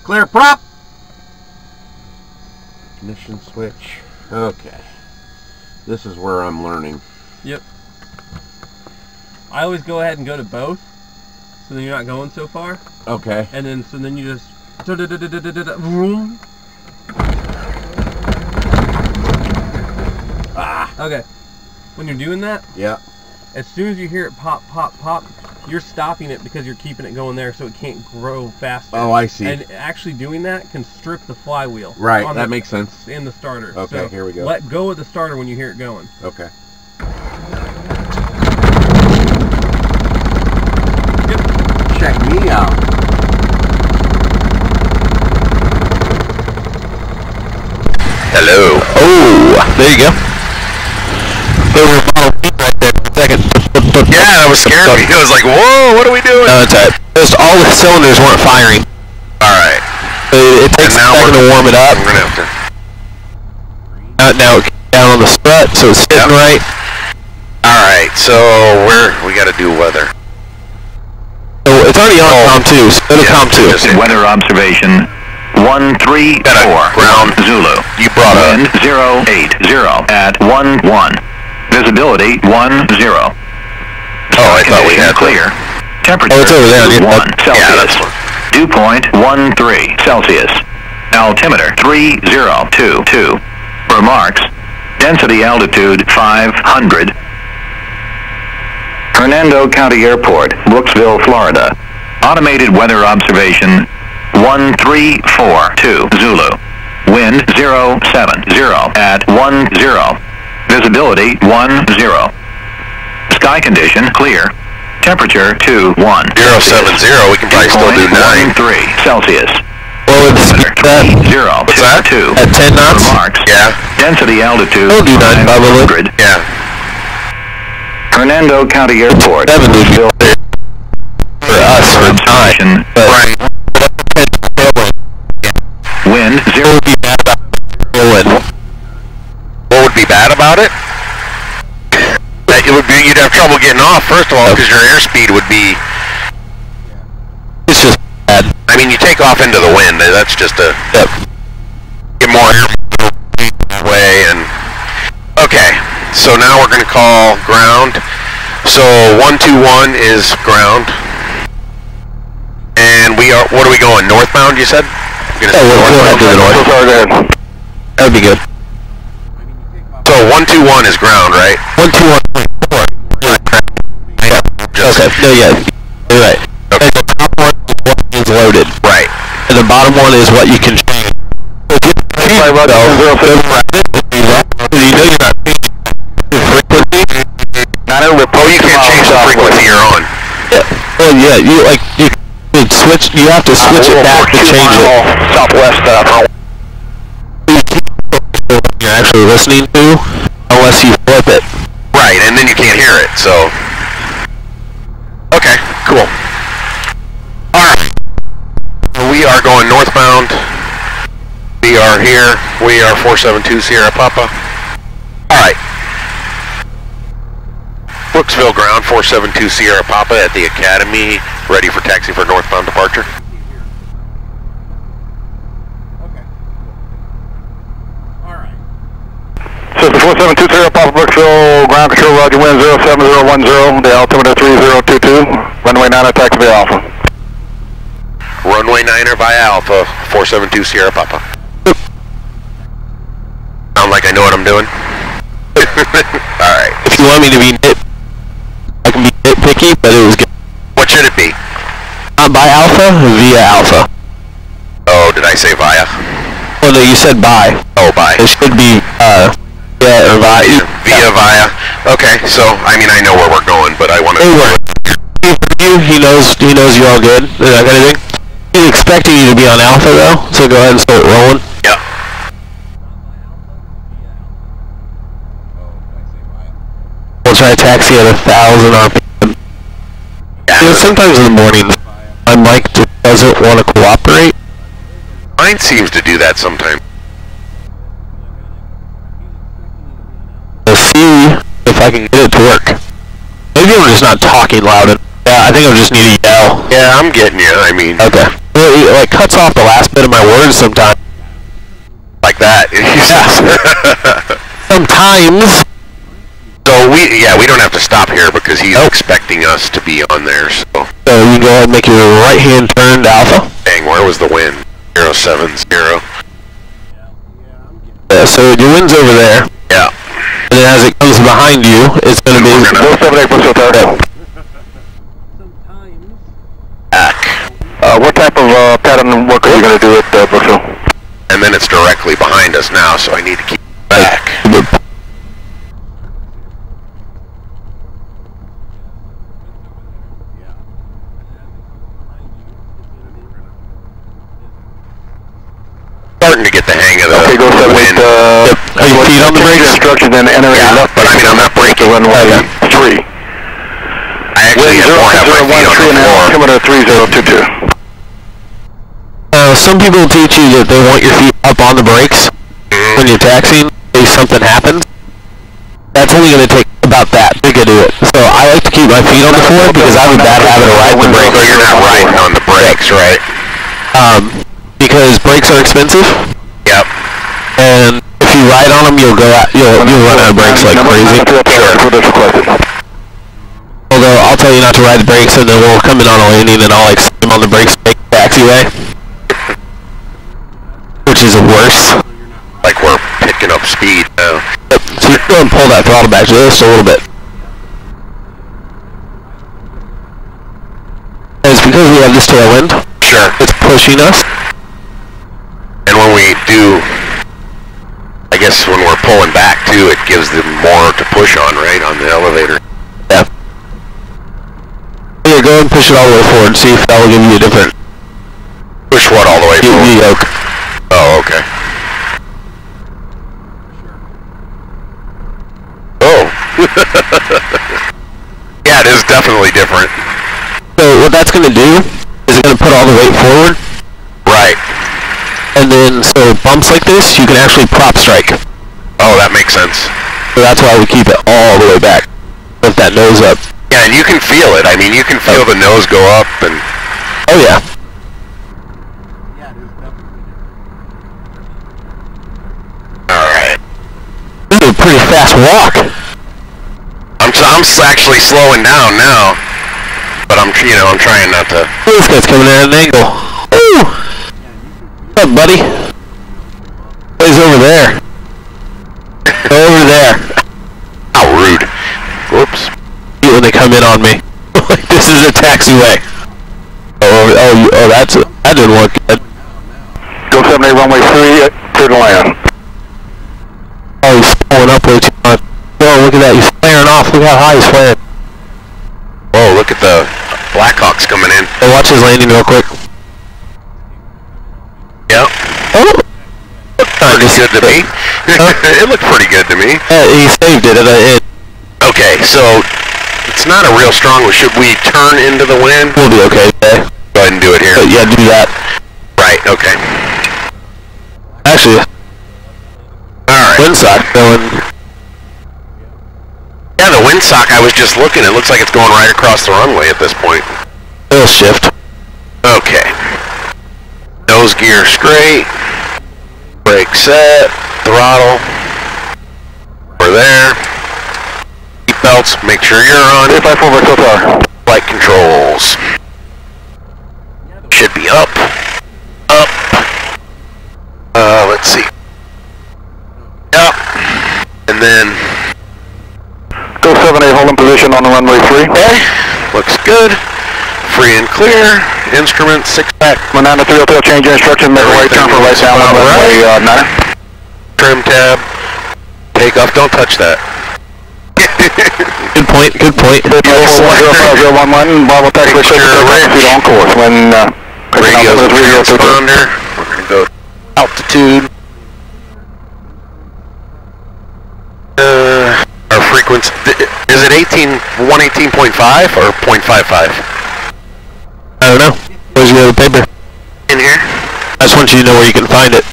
Clear prop. Ignition switch. Okay. This is where I'm learning. Yep. I always go ahead and go to both, so then you're not going so far. Okay. And then so then you just vroom. Ah. Okay. When you're doing that, Yeah. as soon as you hear it pop, pop, pop, you're stopping it because you're keeping it going there so it can't grow faster. Oh, I see. And actually doing that can strip the flywheel. Right, on that makes sense. In the starter. Okay, so here we go. Let go of the starter when you hear it going. Okay. Yep. Check me out. Hello. Oh, there you go. Right there. Second. Yeah, that was scary. It was like, whoa, what are we doing? No, it's alright. Just all the cylinders weren't firing. Alright. It takes a second to warm it up. We're gonna have to. Now it came down on the strut, so it's sitting right. Alright, so we gotta do weather. So it's already on COM 2, so go to COM 2. Weather observation 134 ground Zulu. You brought Wind 080 at 11. Visibility 10. Oh, I thought we had clear. Temperature it's over there. 1 Celsius. Yeah, that's one. Dew point 13 Celsius. Altimeter 3022. Remarks. Density altitude 500. Hernando County Airport, Brooksville, Florida. Automated weather observation 1342 Zulu. Wind 070 at 10. Visibility 10. Sky condition clear. Temperature 21. 070. We can probably still do 9. 3 Celsius. Well, it's that. What's that? 2. At 10 knots? Remarks. Yeah. Density altitude We'll do 9 probably. 500. Yeah. Hernando County Airport. 7 would be clear for us for 9. But right. Wind 0. What would be bad about it? What would be bad about it? It would be, you'd have trouble getting off, first of all, because your airspeed would be... It's just bad. I mean, you take off into the wind, that's just a... Get more air way, and... Okay, so now we're going to call ground. So 121 is ground. And we are, what are we going, northbound, you said? We'll go ahead to the north. That would be good. So 121 is ground, right? 121.4. Okay, no, yeah, you're right. Okay. And the top one is loaded. Right. And the bottom one is what you can change. You know you're not frequency. Oh, you can't change the frequency you're on. Yeah. Well, yeah, you switch. You have to switch it back to change it. Southwest. You're actually listening to, unless you flip it. Right, and then you can't hear it. So. Okay, cool. Alright. We are going northbound. We are here. We are 472 Sierra Papa. Alright. Brooksville ground, 472 Sierra Papa at the Academy. Ready for taxi for northbound departure. So the 472 Sierra Papa Brooksville, ground control, roger, wind 07010, the altimeter 3022, runway 9er, taxi via Alpha. Runway 9er via Alpha, 472 Sierra Papa. Sound like I know what I'm doing? Alright. If you want me to be I can be nitpicky, but it was good. What should it be? By Alpha, via Alpha. Oh, did I say via? Oh no, you said by. Oh, by. It should be, yeah, or via. Via. Okay, so, I mean, I know where we're going, but I want to... He knows you all good, that kind of thing. He's expecting you to be on Alpha, though, so go ahead and start rolling. Yeah. We'll try to taxi at 1,000 RPM. Yeah. You know, sometimes in the morning, my mic just doesn't want to cooperate. Mine seems to do that sometimes. We'll see if I can get it to work. Maybe I'm just not talking loud enough. Yeah, I think I just need to yell. Yeah, I'm getting you, I mean. Okay. Well, it like cuts off the last bit of my words sometimes. Like that. Sometimes. So we don't have to stop here because he's expecting us to be on there. So you can go ahead and make your right hand turn to Alpha. dang, where was the wind? 070. Yeah, so your wind's over there. Yeah. And then as it comes behind you, it's going to be... Back. What type of pattern work are you going to do at Brookville? And then it's directly behind us now, so I need to keep back. Starting to get the hang of the okay, go 78. wind. Are your feet on the brakes? Instruction, then enter left. But I mean, I'm not braking. Runway 3. I actually have my feet on the floor. Altimeter 3022. Some people teach you that they want your feet up on the brakes when you're taxiing in case something happens. That's only going to take about that to do it. So I like to keep my feet on the floor because I have a bad habit of riding the brakes. So you're not riding on the brakes, right? Because brakes are expensive. Yep. And if you ride on them, you'll run out of brakes like crazy. Although I'll tell you not to ride the brakes, and then we'll come in on a landing, and I'll like slam on the brakes, make the taxiway, which is worse. Like we're picking up speed now. Yep. So you can go and pull that throttle back just a little bit. And it's because we have this tailwind. Sure. It's pushing us. And when we do, I guess when we're pulling back too, it gives them more to push on, right, on the elevator. Yeah. Yeah, go and push it all the way forward, see if that will give you a different... Push what all the way forward? Yoke. Oh, okay. Oh. Yeah, it is definitely different. So what that's going to do is it's going to put all the weight forward. Right. And then, so bumps like this, you can actually prop strike. Oh, that makes sense. So that's why we keep it all the way back. Lift that nose up. Yeah, and you can feel it. I mean, you can feel the nose go up and... Oh, yeah. Alright. This is a pretty fast walk. I'm actually slowing down now. But I'm trying not to... This guy's coming at an angle. Ooh! What's up, buddy? He's over there. Over there. How rude. Whoops. When they come in on me. Like, this is a taxiway. That didn't work good. Go 78 runway 3, clear to land. Oh, he's pulling up way too much. Whoa, look at that, he's flaring off. Look how high he's flaring. Whoa, look at the Blackhawks coming in. Hey, watch his landing real quick. Yep. Oh! Pretty good to me. It looked pretty good to me. He saved it. Okay, so it's not a real strong one. Should we turn into the wind? We'll be okay today. Go ahead and do it here. Yeah, do that. Right, okay. Actually, alright. windsock going. Yeah, the windsock, I was just looking. It looks like it's going right across the runway at this point. It'll shift. Okay. Nose gear straight. Brake set. Throttle. We're there. Seatbelts, make sure you're on. 854 Bristol Tower. Flight controls. Should be up. Up. Let's see. Up. And then... Go 78, hold in position on the runway 3. Okay. Looks good. Free and clear. Instrument, 6-pack. Manana 3 hotel, change your instruction, make a right turn for right down on runway 9. Trim tab. Takeoff, don't touch that. Good point, good point. 05011, Bravo taxi, feet on course. When radio transponder, we're going to go altitude. Our frequency, is it 118.5 or 0.55? I don't know. Where's your other paper? In here. I just want you to know where you can find it.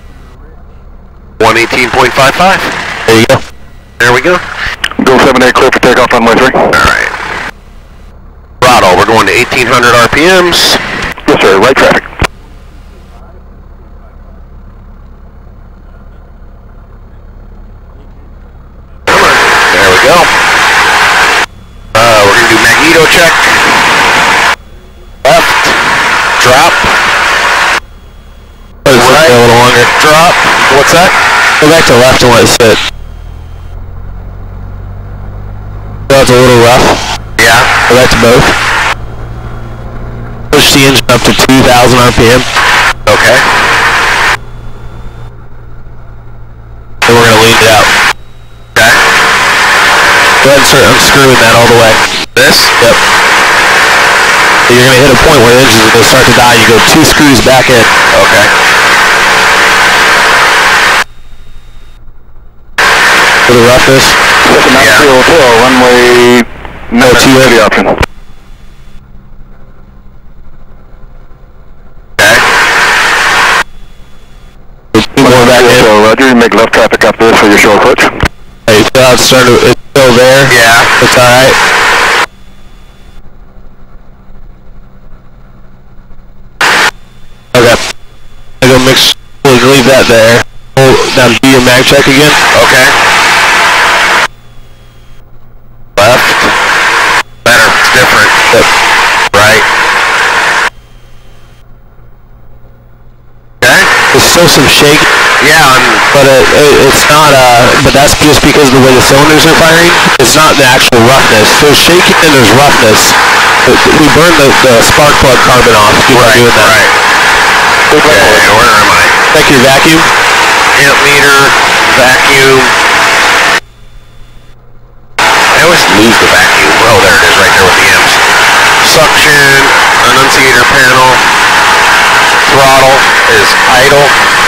118.55. There you go. There we go. Go 78, clear for takeoff runway 3. Alright. Throttle, we're going to 1800 RPMs. Yes sir, right traffic. Drop. Right. A little longer. Drop. What's that? Go back to left and let it sit. That's a little rough. Yeah. Go back to both. Push the engine up to 2,000 RPM. Okay. Then we're going to lean it out. Okay. Go ahead and start unscrewing that all the way. This? Yep. So you're going to hit a point where the engine is going to start to die. You go 2 screws back in. Okay. For the roughness. Yeah. Hotel, runway, no, the option. Two more back in. Roger, you make left traffic up this for your short approach. Hey, it's still there. Yeah. It's alright. Okay. I go mix, we'll leave that there. Now do your mag check again. Okay. Left. Better. It's different. Yep. Right. Okay. There's still some shake, Yeah, but it's not, but that's just because of the way the cylinders are firing. It's not the actual roughness. There's shaking and there's roughness. We burn the spark plug carbon off. You're not doing that. Right. Okay, where am I? Check your vacuum. Amp meter, vacuum. I always lose the vacuum. Oh, there it is, right there with the amps. Suction, annunciator panel, throttle is idle,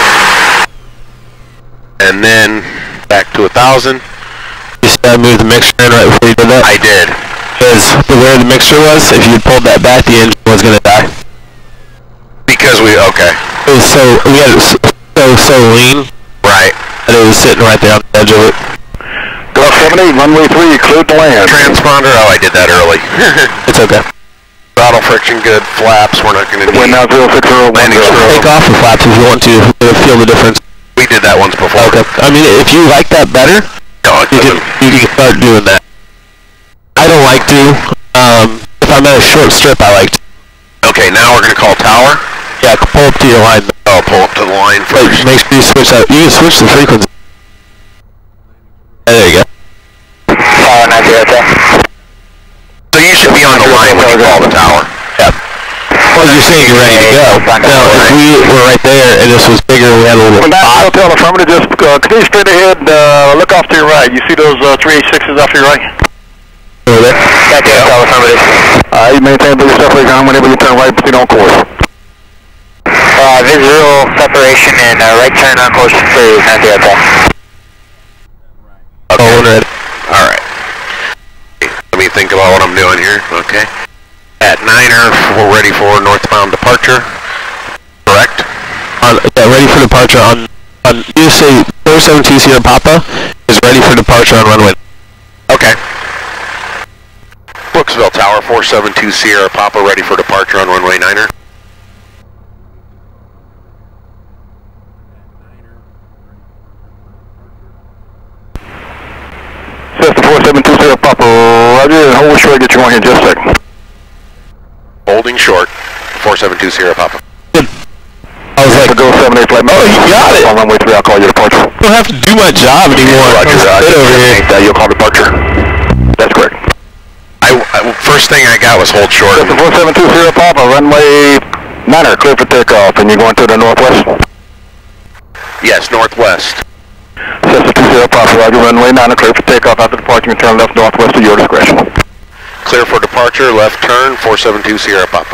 and then back to 1,000. You said move the mixer in right before you did that? I did. Because the way the mixer was, if you pulled that back, the engine was going to die. Because okay. It was we had it so lean. Right. And it was sitting right there on the edge of it. Go 78, runway 3, cleared to land. Transponder, oh, I did that early. It's okay. Throttle friction good, flaps, we're not going to Wind need. now 060, Landing stroke. Take off the flaps if you want to feel the difference. We did that once before. Okay. I mean, if you like that better, No, it doesn't. you can start doing that. I don't like to. If I'm at a short strip, I like to. Okay, now we're going to call tower. Yeah, pull up to your line. Oh, pull up to the line But first. make sure you switch out. You can switch the frequency. There you go. So you should be on the line when you call the tower. Yep. Well, you're saying you're ready to go. Now, if we were right there and this was bigger, we had a little bit of spot. Hotel affirmative, just continue straight ahead, look off to your right. You see those 386s off to your right? Over there. Hotel affirmative. You maintain the separation whenever you turn right, proceed on course. Visual separation and right turn on course 3, Hotel. Okay. Alright. Let me think about what I'm doing here. Okay. At 9er, we're ready for northbound departure. Correct? Yeah, ready for departure on you say 472 Sierra Papa is ready for departure on runway. Okay. Brooksville Tower, 472 Sierra Papa, ready for departure on runway 9er. Cessna 472 Sierra Papa, roger, and hold short, get you on here in just a second. Holding short, 472 Sierra Papa. I was like, Go 78 flight. oh, you got it. On runway 3, I'll call you departure. I don't have to do my job anymore. Roger, Sit over here. you'll call departure. That's correct. First thing I got was hold short. Cessna 472 Sierra Papa, runway 9er, clear for takeoff, and you're going to the northwest? Yes, northwest. Cessna 2 Sierra Papa, roger, runway 9er, clear for takeoff. After departure, you can turn left northwest at your discretion. Clear for departure, left turn, 472 Sierra Papa.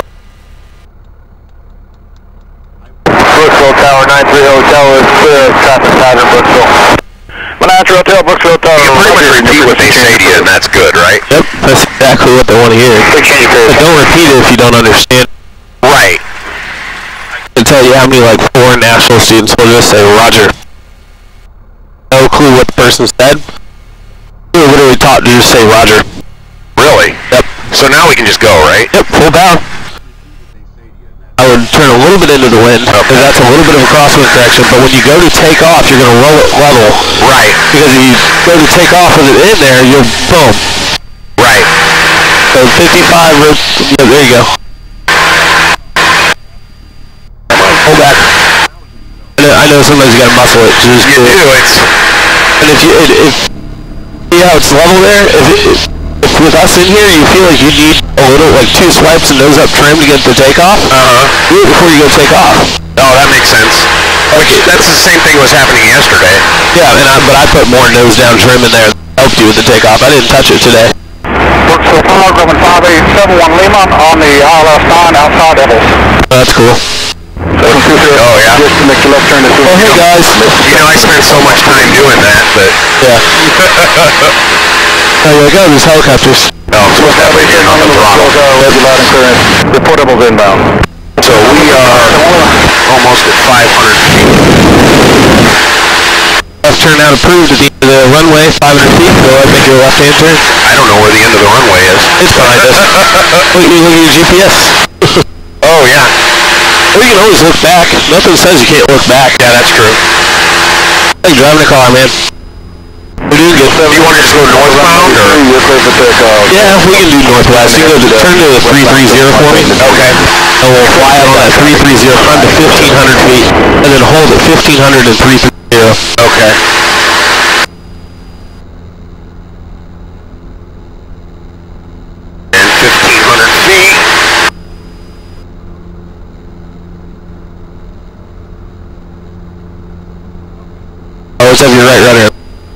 Brooksville Tower, 93 Hotel is clear, traffic pattern, Brooksville. 93 Hotel, Brooksville Tower. You can pretty much repeat what they say to you, and that's good, right? Yep, that's exactly what they want to hear. But don't repeat it if you don't understand. Right. I can tell you how many like foreign national students will just say Roger. No clue what the person said. We were literally taught to just say Roger. Really? Yep. So now we can just go, right? Yep, full down. I would turn a little bit into the wind, because that's a little bit of a crosswind direction, but when you go to take off, you're going to roll it level. Right. Because if you go to take off with it in there, you'll boom. Right. So 55, yeah, there you go. I know sometimes you gotta muscle it. You do, it's... And if see how it's level there? If with us in here, you feel like you need a little, like 2 swipes and nose up trim to get the takeoff, do it before you go take off. Oh, that makes sense. Which, that's the same thing was happening yesterday. Yeah, but I put more nose down trim in there that helped you with the takeoff. I didn't touch it today. Works so far, Grumman 5871 Lima on the ILS-9 outside Devils. That's cool. 720. Oh, yeah. Just to make the left turn to Oh, hey guys. You know, I spent so much time doing that, but... Yeah. Oh, yeah, go, there's helicopters. No, I'm supposed to have it in on the throttle. The portables inbound. So we are almost at 500 feet. Left turn out approved at the end of the runway, 500 feet. Go ahead, make your left-hand turn. I don't know where the end of the runway is. It's behind us. Look at your GPS. Oh, yeah. Well, you can always look back. Nothing says you can't look back. Yeah, that's true. Hey, driving a car, man. We're doing good. Do you want to just go northbound, or...? Yeah, we can do northwest. You can go turn to the 330 for me. Okay. And we'll fly out on that 330 front to 1,500 feet, and then hold at 1,500 and 330. Okay. And 1,500 feet. Oh, let's have your right rudder.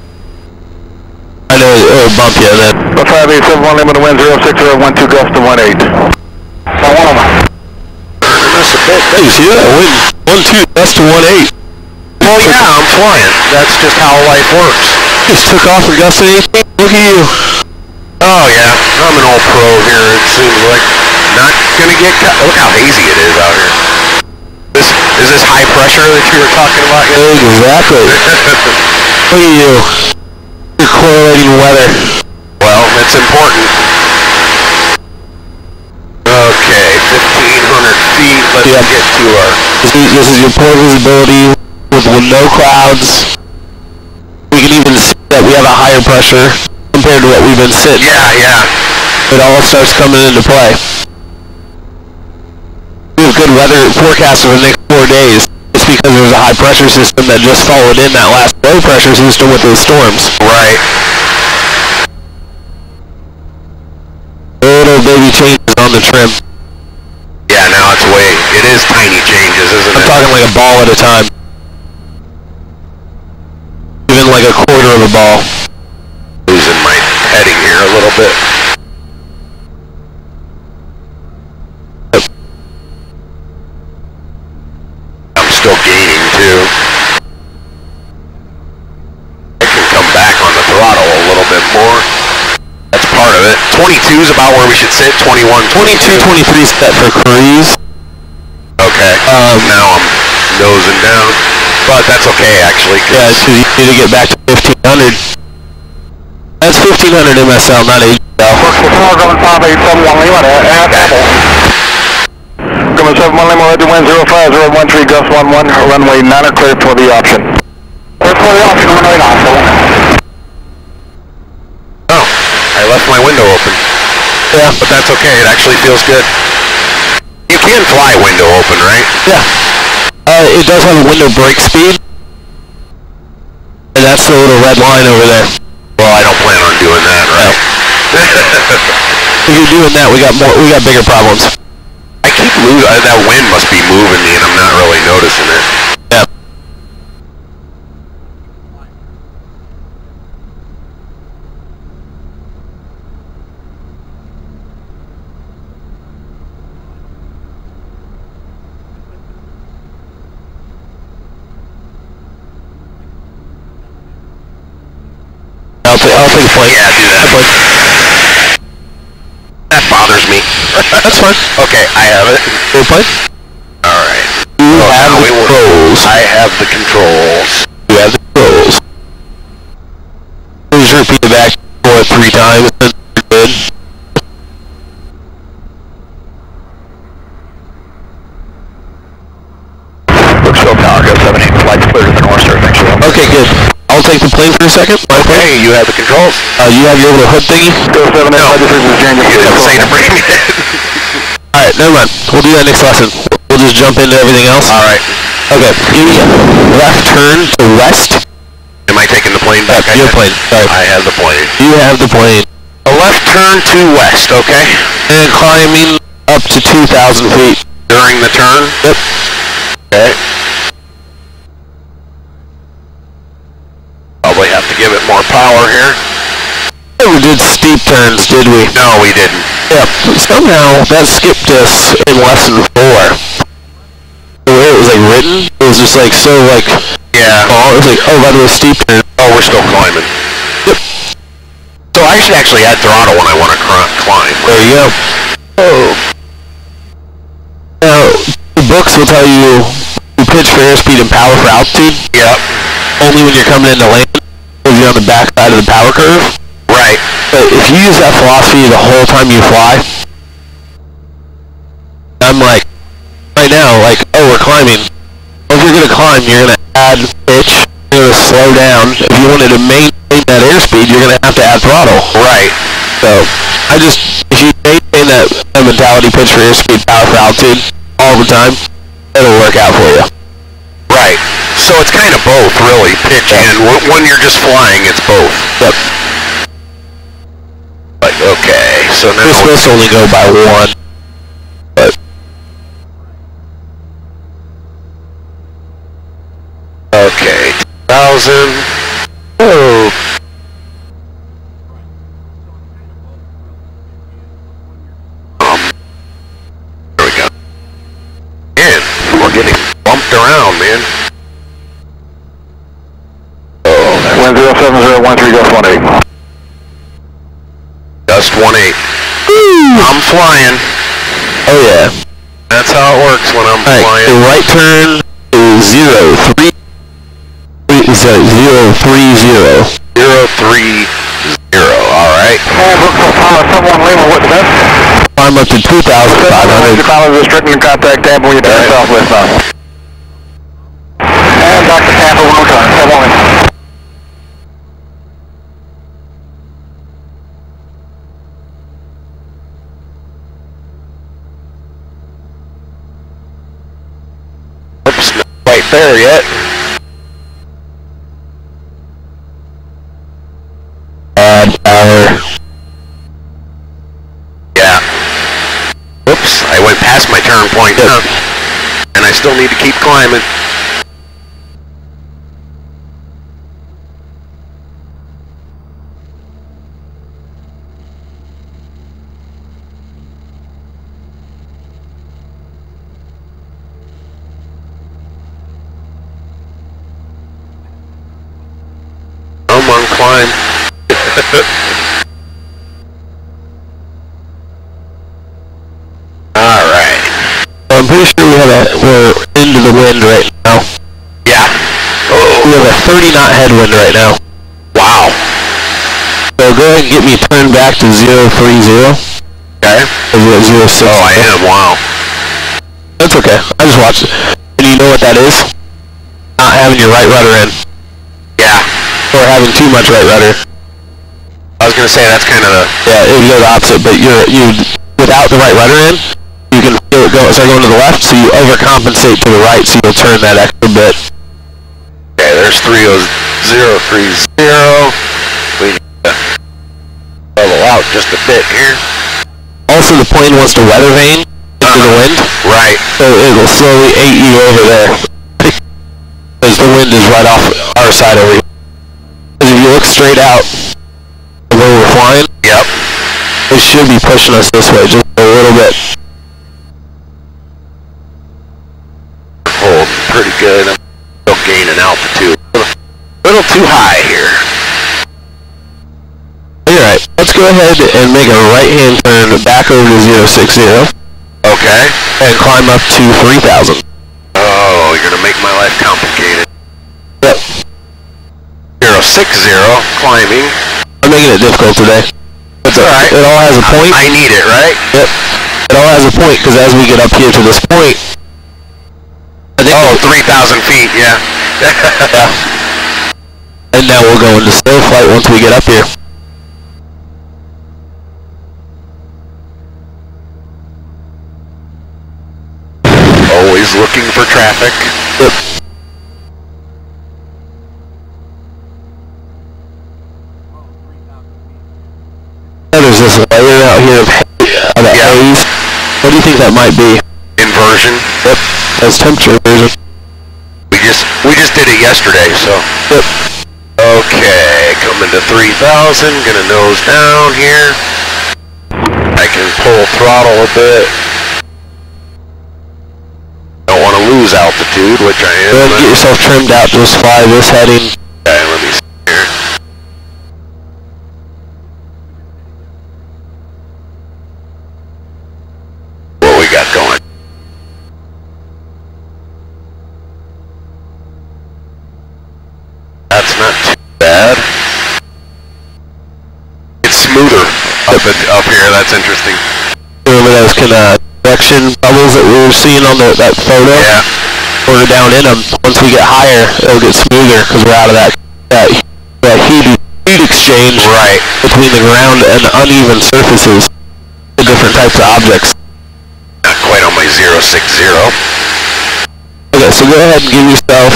I know it'll bump you then. 5871 Lima to wind 06012 gust to 18. So one of them. That's a bit. Hey, you see that? Wind 12 gust to 18. Well, yeah, I'm flying. That's just how life works. Just took off and gusted 18. Look at you. Oh, yeah. I'm an old pro here, it seems like. Not gonna get cut. Look how hazy it is out here. Is this high pressure that you were talking about? Exactly. Look at you. You're correlating weather. Well, it's important. Okay, 1,500 feet. Let's get to our... This is your poor visibility with no clouds. We can even see that we have a higher pressure compared to what we've been sitting. Yeah. It all starts coming into play. We have good weather forecast for the next 4 days. It's because there's a high pressure system that just followed in that last low pressure system with those storms. Right. Little baby changes on the trim. Yeah, now it's it is tiny changes, isn't it? I'm talking like a ball at a time. Even like a quarter of a ball. Losing my heading here a little bit. I'm still gaining too. I can come back on the throttle a little bit more. That's part of it. 22 is about where we should sit. 21, 22, 23 set for cruise. Okay. Now I'm nosing down. But that's okay, actually. Yeah, so you need to get back to 1,500. That's 1,500 MSL, not AGL. Grumman 5871 Lima at Apple. Grumman 71 Lima, ready to wind 05013 gust 11, runway 9 clear for the option. Clear for the option, runway 9. Oh, I left my window open. Yeah. But that's okay, it actually feels good. You can fly window open, right? Yeah. It does have a window brake speed. And that's the little red line over there. Well, I don't plan on doing that, right? If you're doing that, we got bigger problems. I keep losing, that wind must be moving me and I'm not really noticing it. Yeah. I'll take a plane. Yeah, do that. That bothers me. That's fine. Okay, I have it. Go plane. Alright. You have the controls. I have the controls. You have the controls. Please repeat it back 3 times. Then you're good. Brooksville Tower, go 78, flight's clear to the north, sir, thanks for that. Okay, good. I'll take the plane for a second. Okay, you have the controls. You have your little hood thingy? Go 78, this is James. You didn't say to bring me in. Alright, never mind. We'll do that next lesson. We'll just jump into everything else. Alright. Okay, give me a left turn to west. Am I taking the plane back? Your plane, sorry. I have the plane. You have the plane. A left turn to west, okay? And climbing up to 2,000 feet. During the turn? Yep. Okay. Probably have to give it more power here. We did steep turns, did we? No, we didn't. Yep. Somehow that skipped us in lesson 4. The way it was like written, it was just like so like Yeah. oh, it was like, oh, by the way, steep turn. Oh, we're still climbing. Yep. So I should actually add throttle when I want to climb. There you go. Oh. Now, the books will tell you pitch for airspeed and power for altitude. Yep. Only when you're coming into land, because you're on the back side of the power curve. Right. But if you use that philosophy the whole time you fly, I'm like, right now, like, oh, we're climbing. Well, if you're going to climb, you're going to add pitch, you're going to slow down. If you wanted to maintain that airspeed, you're going to have to add throttle. Right. So, if you maintain that mentality, pitch for airspeed, power for altitude, all the time, it'll work out for you. Right. So it's kind of both, really, pitch and when you're just flying, it's both. Yep. Like, okay, so now... We're supposed to only go by one, but... Okay, 1,000... Oh... There we go. Man, we're getting bumped around, man. Oh, Wind 07013, gust 18. Gust 18. I'm flying. Oh yeah. That's how it works when I'm Alright, flying. the right turn is 030. 030. 030, alright. Someone Lima, what's that? Climb up to 2,500. Pilot restricting contact Tampa when you turn southwest now. And Dr. Tampa, one more time. Come on in. Oops, not quite there yet. Add power. Yeah. Oops, I went past my turn point, huh? And I still need to keep climbing. Come on, climb. Alright. I'm pretty sure we're into the wind right now. Yeah. Oh. We have a 30 knot headwind right now. Wow. So go ahead and get me turned back to 030. Okay. Or 060. Oh, I am. Wow. That's okay. I just watched it. And you know what that is? Not having your right rudder in. Yeah. Or having too much right rudder. I was gonna say that's kind of the... Yeah, it would go the opposite, but you without the right rudder in, you can feel it start going to the left, so you overcompensate to the right, so you'll turn that extra bit. Okay, there's 30030. We need to level out just a bit here. Also, the plane wants to weather vane into the wind. Right. So it'll slowly ate you over there. Because the wind is right off our side over here. Because if you look straight out where we're flying, Yep. it should be pushing us this way just a little bit. Hold pretty good. I'm still gaining altitude. A little too high here. Alright, let's go ahead and make a right-hand turn back over to 060 Okay. and climb up to 3,000. Oh, you're gonna make my life complicated. Yep. 060, climbing. I'm making it difficult today. It's alright. It all has a point. I need it, right? Yep. It all has a point, because as we get up here to this point, I think 3,000 feet, yeah. yeah. And now we'll go into still flight once we get up here. Always looking for traffic. Yep. There's this layer out here of that haze. What do you think that might be? Inversion. Yep. That's temperature inversion. We just did it yesterday, so. Yep. Okay, coming to 3,000, gonna nose down here. I can pull throttle a bit. Don't want to lose altitude, which I am. Go ahead and get yourself trimmed out, just fly this heading. Okay, let me see here. What we got going? That's not too bad. It's smoother up here, that's interesting. Remember those kind of direction bubbles that we were seeing on that photo? Yeah. We're down in them. Once we get higher, it'll get smoother because we're out of that heat exchange between the ground and the uneven surfaces of different types of objects. Not quite on my 060. Okay, so go ahead and give yourself...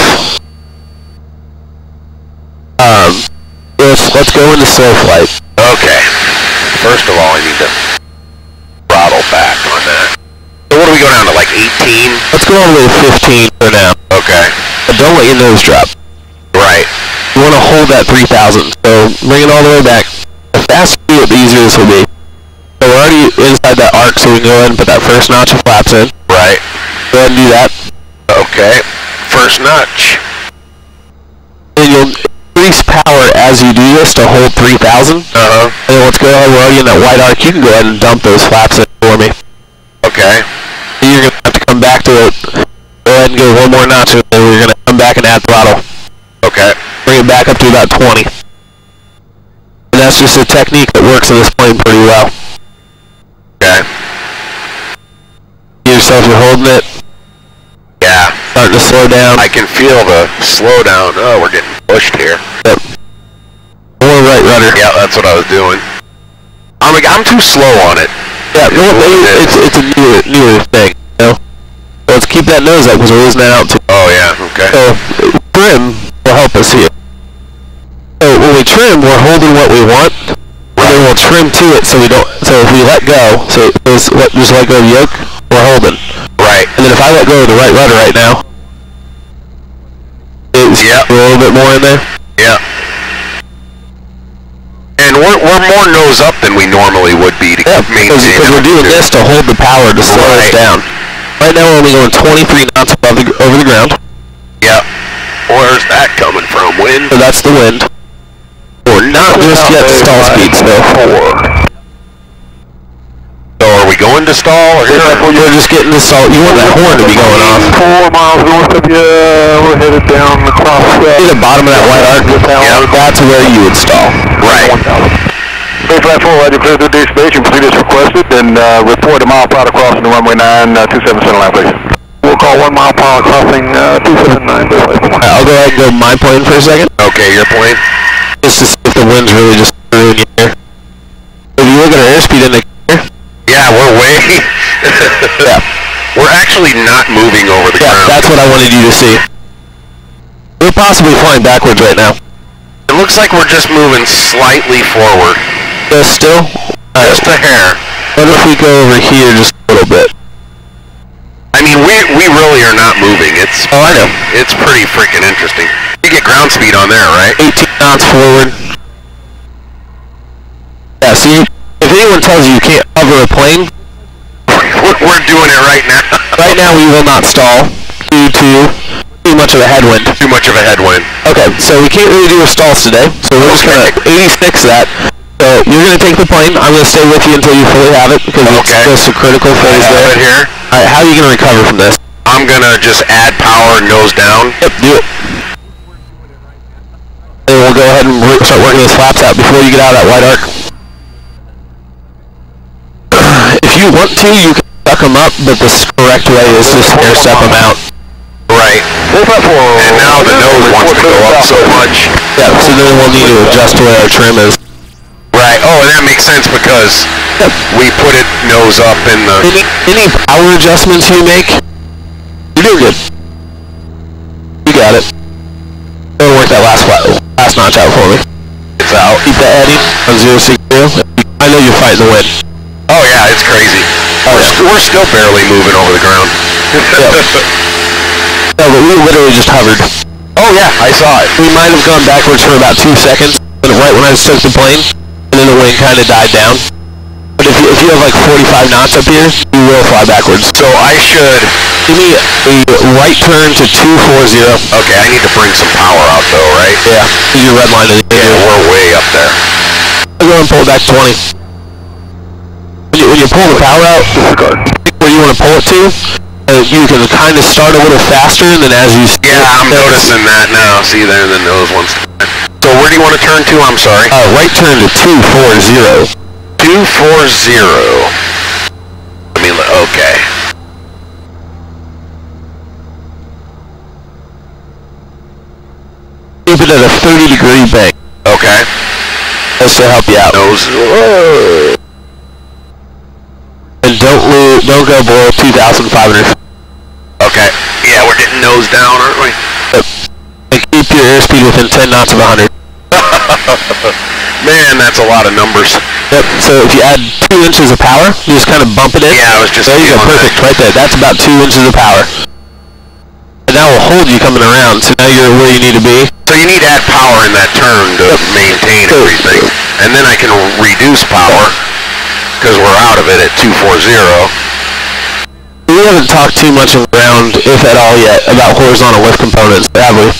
let's go into slow flight. Okay. First of all, I need to throttle back on that. So what do we go down to, like 18? Let's go all the way to 15 for now. Okay. But don't let your nose drop. Right. You want to hold that 3,000. So bring it all the way back. The faster you do it, the easier this will be. So we're already inside that arc, so we can go ahead and put that first notch of flaps in. Right. Go ahead and do that. Okay. First notch. And you'll increase power as you do this to hold 3,000. Uh-huh. And then let's go ahead, we're already in that white arc. You can go ahead and dump those flaps in for me. Okay. You're going to have to come back to it. Go ahead and go one more notch, and then we're going to come back and add throttle. Okay. Bring it back up to about 20. And that's just a technique that works in this plane pretty well. Okay. Give yourself, you're holding it. Yeah. Starting to slow down. I can feel the slowdown. Oh, we're getting pushed here. Yep. More right rudder. Yeah, that's what I was doing. I'm too slow on it. Yeah, it's a newer thing, you know? So let's keep that nose up because we're losing that altitude. Oh, yeah, okay. So, trim will help us here. So when we trim, we're holding what we want, and then we'll trim to it so we don't, so if we let go, so just let go of the yoke, we're holding. Right. And then if I let go of the right rudder right now, it's a little bit more in there. Yeah. And we're more nose up than we normally would be to maintain. Because we're doing this to hold the power to slow us down. Right now we're only going 23 knots above over the ground. Yeah. Where's that coming from? Wind? So that's the wind. We're not just yet to stall speed, so. So are we going to stall? Or we're just getting the stall. You want that horn to be going off. 4 miles north of you, we're headed down across See the bottom of that white arc? Yeah. That's where you would stall. Right. Bay Flight 4, Roger, clear through D station, proceed as requested, and report a mile per hour crossing the runway 9, 27 center line, please. We'll call 1 mile per hour crossing 279, Bay Flight 4. I'll go ahead and go my plane for a second. Okay, your plane? Just to see if the wind's really just screwing you here. If you look at our airspeed indicator. Yeah, we're way... Yeah. We're actually not moving over the ground. That's what I wanted you to see. We're possibly flying backwards right now. It looks like we're just moving slightly forward. Still? Just a hair. What if we go over here just a little bit? I mean, we really are not moving. It's I know. It's pretty freaking interesting. You get ground speed on there, right? 18 knots forward. Yeah, see, if anyone tells you you can't hover a plane, We're doing it right now. right now we will not stall due to too much of a headwind. Too much of a headwind. Okay, so we can't really do our stalls today, so we're just going to 86 that. So you're going to take the plane. I'm going to stay with you until you fully have it because it's just a critical phase there. Right here. All right, how are you going to recover from this? I'm going to just add power and nose down. Yep, do it. And we'll go ahead and start working those flaps out before you get out of that white arc. If you want to, you can suck them up, but the correct way is to stair step them out. Right. And now the nose wants to go up so much. Yeah, so then we'll need to adjust to where our trim is. Right. Oh, and that makes sense because we put it nose up in the... Any power adjustments you make, you're doing good. got it. Go work that last notch out for me. It's out. Keep that heading on 060. I know you're fighting the wind. Oh yeah, it's crazy. We're still barely moving over the ground. No, but we literally just hovered. Oh yeah, I saw it. We might have gone backwards for about 2 seconds, but right when I took the plane, and then the wind kind of died down. But if you have like 45 knots up here, you will fly backwards. So I should... Give me a right turn to 240. Okay, I need to bring some power out though, right? Yeah, you're red line of the Yeah, we're way up there. I'll go and pull it back 20. When you pull the power out, where you want to pull it to, you can kind of start a little faster, and then as you... Yeah, I'm noticing that now. See there, and then those ones. So where do you want to turn to? I'm sorry. Right turn to 240. 240. I mean, okay. Keep it at a 30-degree bank. Okay. That's to help you out. Nose. Whoa. And don't go below 2,500. Okay. Yeah, we're getting nose down, aren't we? Yep. And keep your airspeed within 10 knots of 100. Man, that's a lot of numbers. Yep, so if you add 2 inches of power, you just kind of bump it in. Yeah, I was just... There you go, perfect, right there. That's about 2 inches of power. And that will hold you coming around, so now you're where you need to be. So you need to add power in that turn to maintain everything. And then I can reduce power, because we're out of it at 240. We haven't talked too much around, if at all yet, about horizontal lift components, have we?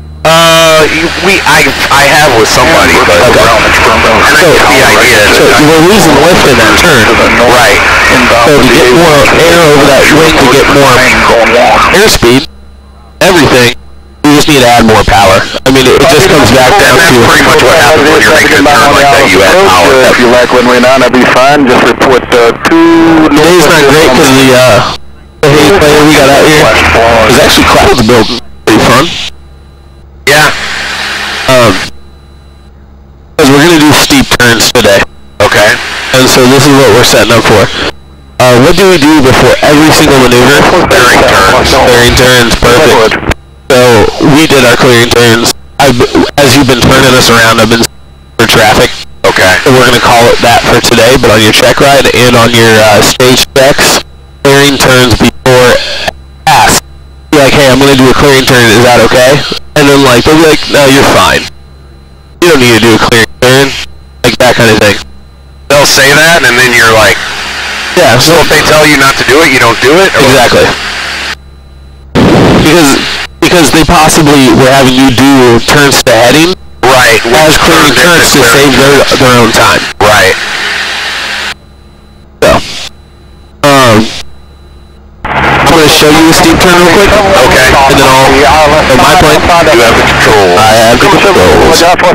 I have with somebody, but and I get the idea. So we're losing lift in that turn. Right. So to get more air over that wing, to get more airspeed, everything, you just need to add more power. I mean, it just comes back down to... That's pretty much what happens when you're making a turn like that. You add power. If you like runway 9, that'd be fine. Just report 2... Today's not great because of the haze layer we got out here. There's actually clouds building. Pretty fun. Yeah. Because we're going to do steep turns today. Okay. And so this is what we're setting up for. What do we do before every single maneuver? Clearing turns. Clearing turns, perfect. So we did our clearing turns. As you've been turning us around, I've been for traffic. Okay. So we're going to call it that for today, but on your check ride and on your stage checks, clearing turns before ask. Be like, hey, I'm going to do a clearing turn, is that okay? And then like, they'll be like, no, you're fine. You don't need to do a clearing turn. Like that kind of thing. They'll say that, and then you're like, yeah. So if they tell you not to do it, you don't do it? Or exactly. Because they possibly were having you do turns to heading. Right. As clearing turns to save their own time. Right. So, I'm going to show you a steep turn real quick. Okay. And then I'll my plane. You have the control. I have the controls.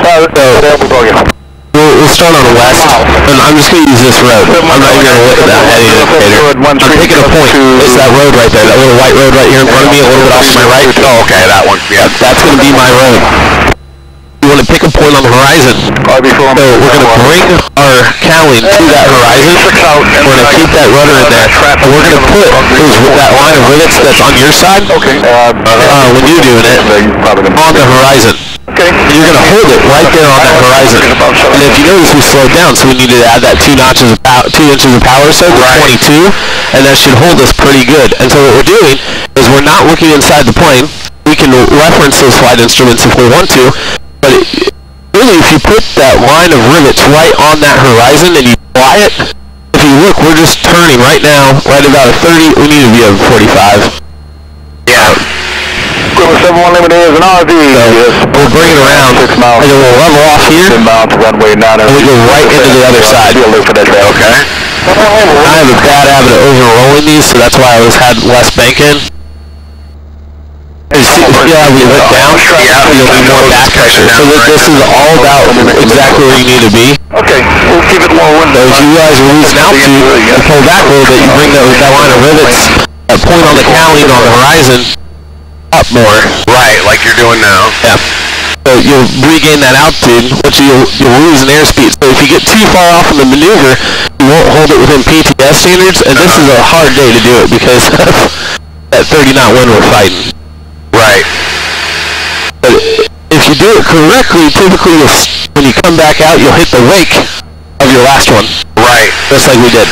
So, we'll start on the west, and I'm just going to use this road. I'm not even going to look at that heading indicator. I'm picking a point. It's that road right there, that little white road right here in front of me, a little bit off to my right. Oh, okay, that one. Yeah. That's going to be my road. You want to pick a point on the horizon. So we're going to bring our cowling to that horizon. We're going to keep that rudder in there. And we're going to put that line of rivets that's on your side, when you're doing it, on the horizon. And you're going to hold it right there on that horizon. And if you notice, we slowed down, so we needed to add that 2 inches of power, so to 22, and that should hold us pretty good. And so what we're doing is we're not looking inside the plane. We can reference those flight instruments if we want to, but really, if you put that line of rivets right on that horizon and you fly it, if you look, we're just turning right now, right about a 30, we need to be over 45. Yeah. 71 Limited is an RV. So we'll bring it around, and then we'll level off here, and we go right into the other side. Okay. I have a bad habit of over-rolling these, so that's why I had less bank in. You see how we look down? Yeah. You'll need more back pressure. So this is all about exactly where you need to be. Okay, we'll keep it low window. So as you guys are losing altitude, you pull back a little bit, you bring that line of rivets, that point on the cowling on the horizon, up more. Right, like you're doing now. Yeah. So you'll regain that altitude, which you'll lose in airspeed. So if you get too far off in the maneuver, you won't hold it within PTS standards, and this is a hard day to do it because of that 30 knot wind we're fighting. Right. But if you do it correctly, typically when you come back out, you'll hit the wake of your last one. Right. Just like we did.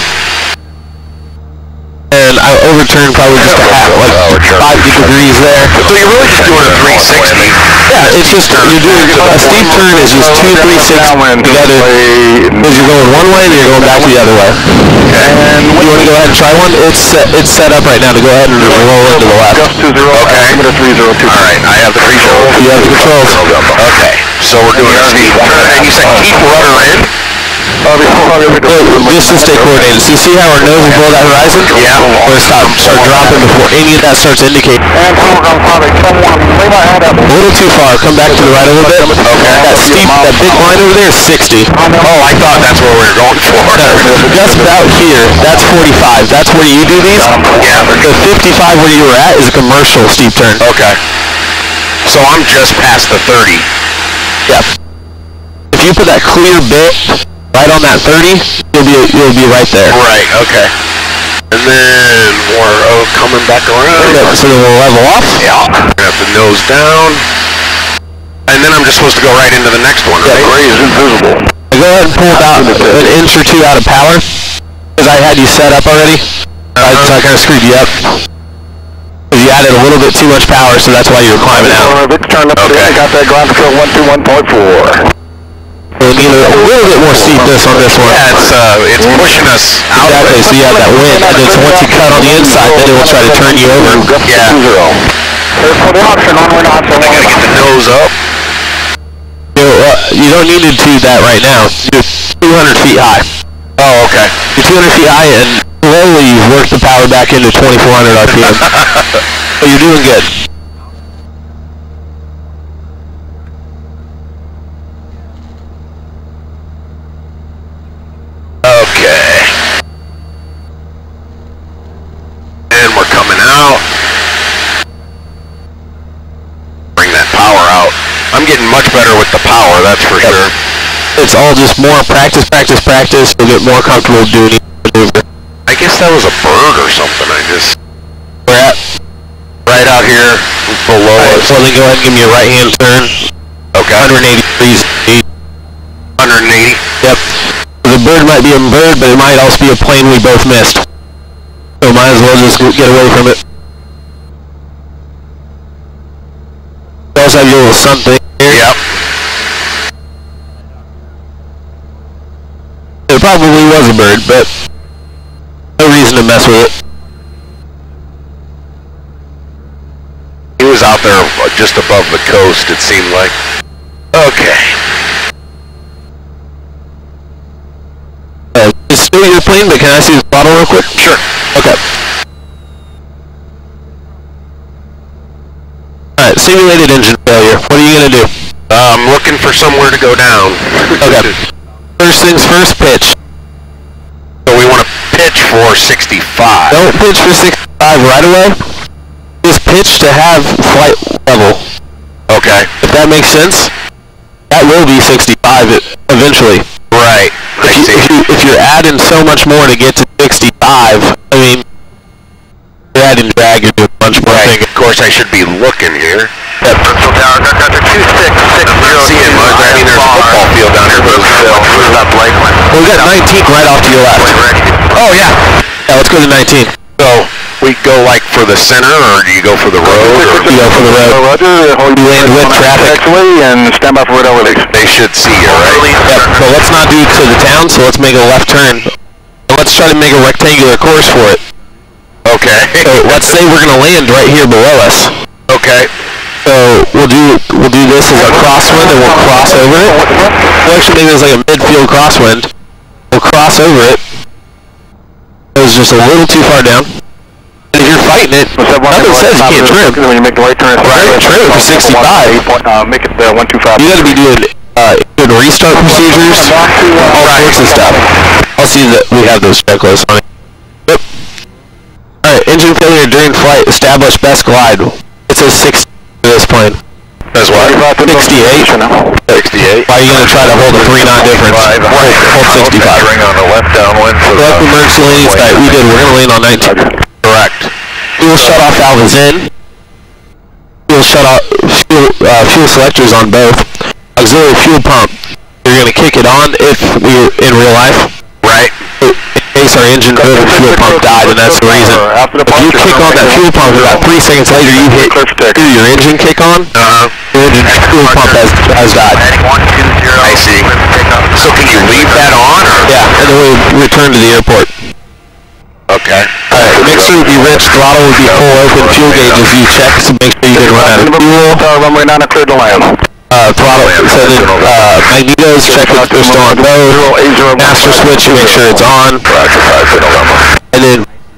And I overturned probably just a half, like 5 degrees there. So you're really just doing a 360. Yeah, it's just, you're doing, a steep turn is just 2 360 together, because you're going one way and you're going back the other way. And you want to go ahead and try one? It's set up right now to go ahead and roll into the left. Okay. Alright, I have the controls. You have the controls. Okay, so we're doing a steep turn, and you said keep rudder in? Just to stay coordinated. So you see how our nose is below that horizon? Yeah. We're start dropping before any of that starts indicating. A little too far. Come back to the right a little bit. Okay. That steep, that big line over there is 60. Oh, I thought that's where we were going for. No, just about here. That's 45. That's where you do these. Yeah. The 55 where you were at is a commercial steep turn. Okay. So I'm just past the 30. Yeah. If you put that clear bit right on that 30, you'll be right there. Right, okay. And then we're coming back around. Yeah, so then we'll level off. Yeah. Have the nose down. And then I'm just supposed to go right into the next one, right? Yeah. Gray is invisible. Go ahead and pull about an inch or two out of power, because I had you set up already. So I kind of screwed you up. Because you added a little bit too much power, so that's why you were climbing out. Okay. Got that ground control 121.4. So we need a little bit more steepness on this one. Yeah, it's pushing us out. Exactly, so you have that wind, and then once you cut on the inside, then it will try to turn you over. Yeah. For the option, onward option. I gotta get the nose up. You don't need to do that right now. You're 200 feet high. Oh, okay. You're 200 feet high, and slowly you've worked the power back into 2400 RPM. But you're doing good. Okay. And we're coming out. Bring that power out. I'm getting much better with the power, that's for sure. It's all just more practice. You'll get more comfortable doing each maneuver. I guess that was a bird or something. We're at Right out here, below us. so then go ahead and give me a right hand turn. Okay. 180 degrees. 180. Yep. The bird might be a bird, but it might also be a plane we both missed. So might as well just get away from it. You also have your little something here. Yep. It probably was a bird, but no reason to mess with it. He was out there just above the coast, it seemed like. Okay. It's still your plane, but can I see the throttle real quick? Sure. Okay. Alright, simulated engine failure. What are you gonna do? I'm looking for somewhere to go down. Okay. First things first, pitch. So we want to pitch for 65. Don't pitch for 65 right away. Just pitch to have flight level. Okay. If that makes sense, that will be 65 eventually. Right. I see. If you're adding so much more to get to 65, I mean, you're adding drag, you're doing a bunch more things. Of course, I should be looking here. Yep. Bristol Tower, Dr. 2660. I'm not seeing much. I mean, there's a football field down here, but Where's that Lakeland? Well, we got 19 right off to your left. oh yeah. Yeah, let's go to 19. So we go like for the center, or do you go for the road? Or You go for the road. Roger, hold You land with traffic. actually, and stand by for radar release. they should see you, right? Yep, so let's not do to the town, so let's make a left turn. And let's try to make a rectangular course for it. Okay. So let's say we're gonna land right here below us. Okay. So we'll do this as a crosswind, and we'll cross over it. We'll actually make this like a midfield crosswind. We'll cross over it. It was just a little too far down. And if you're fighting it, nothing says you can't trim. When you make the right turn, Right, trim for 65. Make it 125. You gotta be doing good restart procedures, all sorts of stuff. I'll see that we have those checklists on it. Yep. Alright, engine failure during flight, establish best glide. It says 60 for this plane. That's what? 68. 68. Why are you gonna try to hold a 3-knot difference? Hold 65. Ring on the left downwind for Select emergency landing site. We did. We're gonna land on 19. Correct. Fuel shut off valve is in. Fuel shut off. fuel selectors on both. Auxiliary fuel pump. You're going to kick it on if we're in real life. Right. In case our engine-driven fuel pump died, and that's the reason. If you kick on that fuel pump, about 3 seconds later, you hit your engine kick on. Your engine fuel pump has died. I see. So can you leave that on? Or? Yeah, and then we return to the airport. Okay. Alright, mixer would be rich, throttle would be full open, fuel gauges you check to make sure you didn't run out of fuel. Runway 9 cleared to land. Throttle, so then magnetos, check if they're still on both. Master switch, you make sure it's on. And then,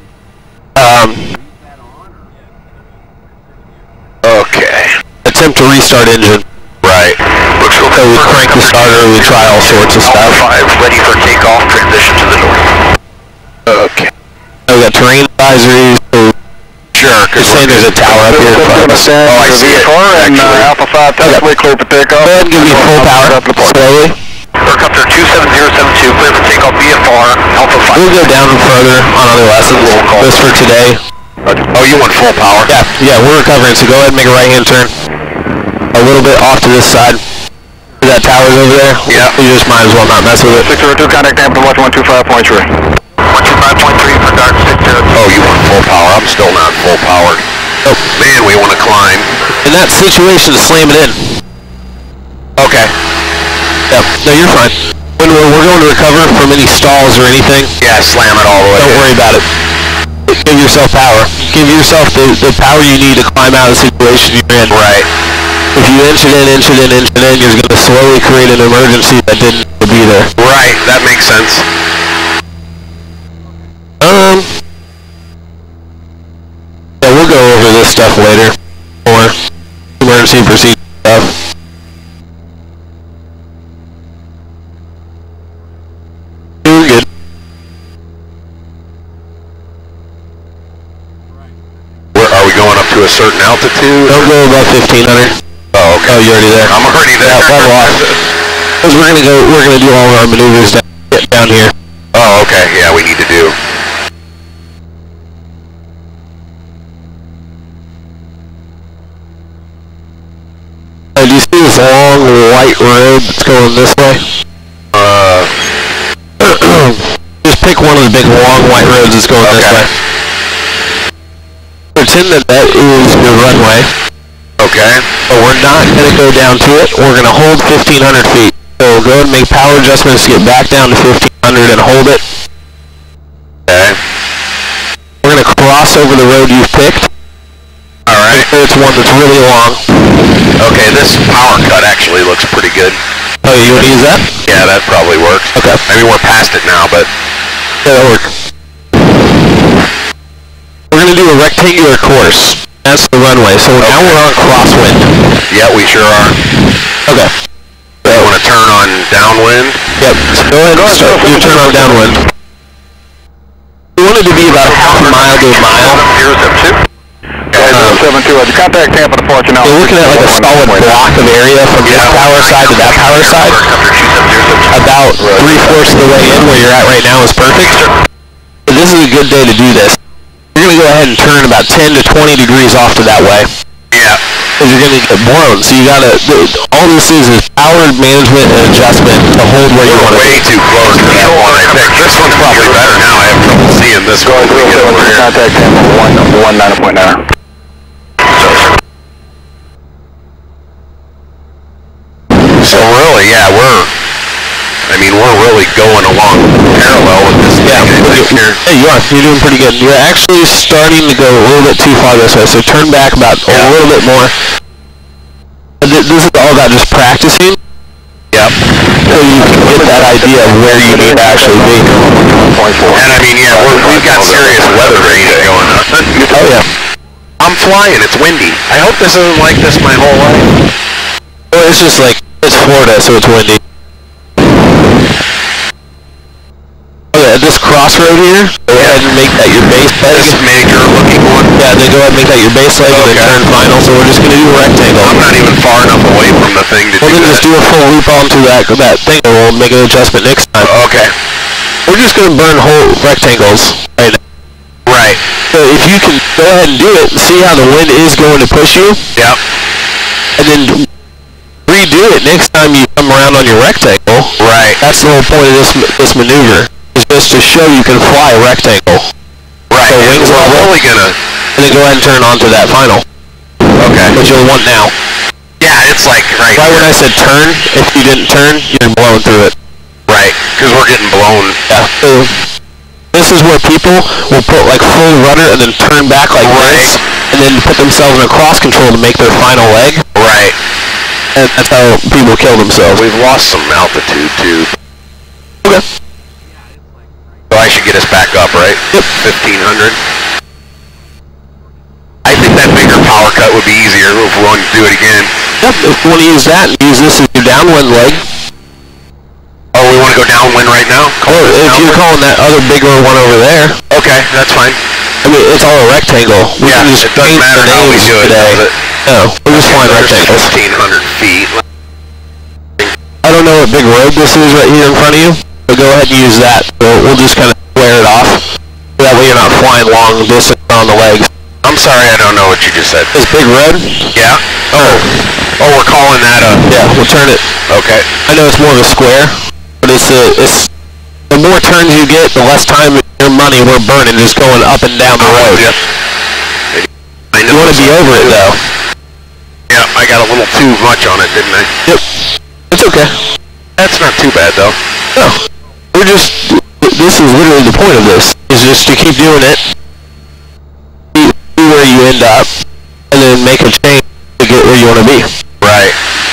okay. Attempt to restart engine. Right. So we crank the starter, we try all sorts of stuff. 5 ready for takeoff, transition to the north. Okay. We got terrain advisories, so Sure, just saying there's a tower up here in front of us. Oh, I see it. And Alpha 5 taxiway clear for takeoff. Go ahead and give me full power, slowly. Helicopter 27072, clear for takeoff VFR, Alpha 5. We'll go down further on other lessons, just for today. Oh, you want full power? Yeah, we're recovering, so go ahead and make a right-hand turn. A little bit off to this side. See that tower's over there? Yeah. You just might as well not mess with it. 602, contact Tampa, watch 125.3. 125.3 for Dart 602. Oh, you want full power? I'm still not full powered. Oh. Man, we want to climb. In that situation, slam it in. Okay. Yep, no, you're fine. When we're going to recover from any stalls or anything, Yeah, slam it all the way. don't worry about it. Give yourself power. Give yourself the power you need to climb out of the situation you're in. Right. If you inch it in, you're going to slowly create an emergency that didn't need to be there. Right, that makes sense. Yeah, we'll go over this stuff later. More emergency procedure stuff. Doing good. Are we going up to a certain altitude? Don't go above 1500. Oh, okay. Oh, you're already there. I'm already there. Yeah, level off. Because we're gonna do all of our maneuvers down here. Oh, okay. Yeah, we need to do. Do you see this long white road that's going this way? Just pick one of the big long white roads that's going this way. Pretend that is your runway. Okay. But we're not going to go down to it. We're going to hold 1,500 feet. So we'll go ahead and make power adjustments to get back down to 1,500 and hold it. Okay. We're going to cross over the road you've picked. Alright. It's one that's really long. Okay, this power cut actually looks pretty good. Oh, you want to use that? Yeah, that probably works. Okay. I mean, we're past it now, but... Yeah, that'll work. We're going to do a rectangular course. That's the runway. So now we're on crosswind. Yeah, we sure are. Okay. So you want to turn on downwind? Yep. So go ahead and start your turn on downwind. We want it to be about half a mile to a mile. 072. 072, contact Tampa departure now. We're looking at like a solid block of area from this power side to that power side. About 3/4 of the way in where you're at right now is perfect. So this is a good day to do this. You're going to go ahead and turn about 10 to 20 degrees off to that way. Yeah. Because you're going to get blown. So you got to, all this is power management and adjustment to hold where you want to Way be. too close to that one I picked. This one's probably better now. I have trouble seeing this one when we get over here. Contact Tampa 19.9. So really, yeah, we're really going along parallel with this thing, I think, here. Yeah, you are. You're doing pretty good. You're actually starting to go a little bit too far this way, so turn back about a little bit more. This is all about just practicing. Yep. So you can get that idea of where you need to actually be. And I mean, yeah, we've got serious weather ranging going on. Oh yeah. I'm flying, it's windy. I hope this isn't like this my whole life. Well, it's just like, it's Florida, so it's windy. Okay, at this crossroad here, go ahead and make that your base leg. This major looking one? Yeah, then go ahead and make that your base leg and then turn final, so we're just going to do a rectangle. I'm not even far enough away from the thing to Well, do then that. just do a full loop onto that thing, and we'll make an adjustment next time. Okay. We're just going to burn whole rectangles right now. Right. So if you can go ahead and do it, see how the wind is going to push you. Yep. and then redo it next time you come around on your rectangle. Right. That's the whole point of this maneuver, is just to show you can fly a rectangle. Right. So wings we're level, only gonna... and then go ahead and turn onto that final. Okay. Which you'll want now. Yeah, it's like right when I said turn, if you didn't turn, you're blowing through it. Right, because we're getting blown. Yeah. So this is where people will put like full rudder and then turn back like this, and then put themselves in a cross control to make their final leg. Right. And that's how people kill themselves. We've lost some altitude too. Okay. So I should get us back up, right? Yep. 1500. I think that bigger power cut would be easier if we want to do it again. Yep, if you want to use that, use this as your downwind leg. Oh, we want to go downwind right now? If you're calling that other bigger one over there. Okay, that's fine. I mean, it's all a rectangle. We Yeah, can just it doesn't matter how we do it, does it? No, we're just flying rectangles. 1,500 feet. I don't know what big road this is right here in front of you, but go ahead and use that. So we'll just kind of square it off. That way you're not flying long distance on the legs. I'm sorry, I don't know what you just said. This big road? Yeah? Oh, we're calling that a... Yeah, we'll turn it. Okay. I know it's more of a square, but it's the more turns you get, the less time and your money we're burning just going up and down the road. Yep. You want to be over it, though. Yeah, I got a little too much on it, didn't I? Yep. It's okay. That's not too bad, though. No. This is literally the point of this, is just to keep doing it, see where you end up, and then make a change to get where you want to be. Right.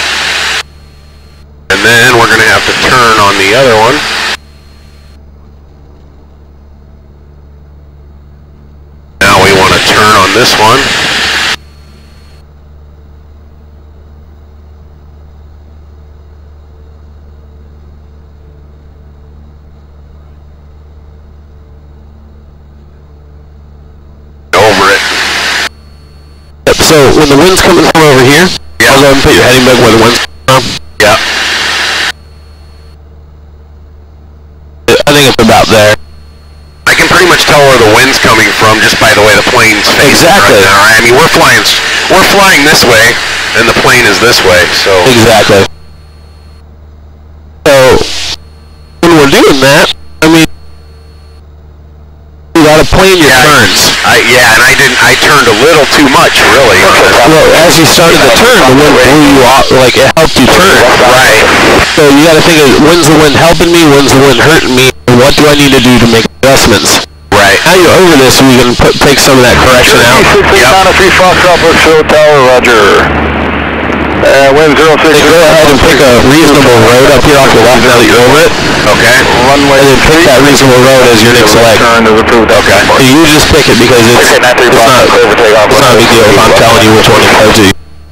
And then we're going to have to turn on the other one. Now we want to turn on this one. Over it. Yep, so when the wind's coming from over here, I'll go ahead and put your heading back where the wind's coming from. Yeah. I think it's about there. I can pretty much tell where the wind's coming from just by the way the plane's facing Exactly. right now. Right? I mean, we're flying this way, and the plane is this way, so... Exactly. So, when we're doing that, I mean, you gotta plan your turns. I turned a little too much, really. Well, as you started the turn, the wind blew you off, like it helped you turn. Right. So you gotta think of, when's the wind helping me, when's the wind hurting me, and what do I need to do to make adjustments? Right. Now you're over this, so we can take some of that correction out. Yep. Foxtrot, Brookfield Tower, roger. Wind 06. Go ahead and pick a reasonable road up here off your left now that you're over it. Okay. Runway. And then pick that reasonable road as your next leg. Turn is approved. Okay. So you just pick it because it's not a big deal if I'm telling you which one to go to.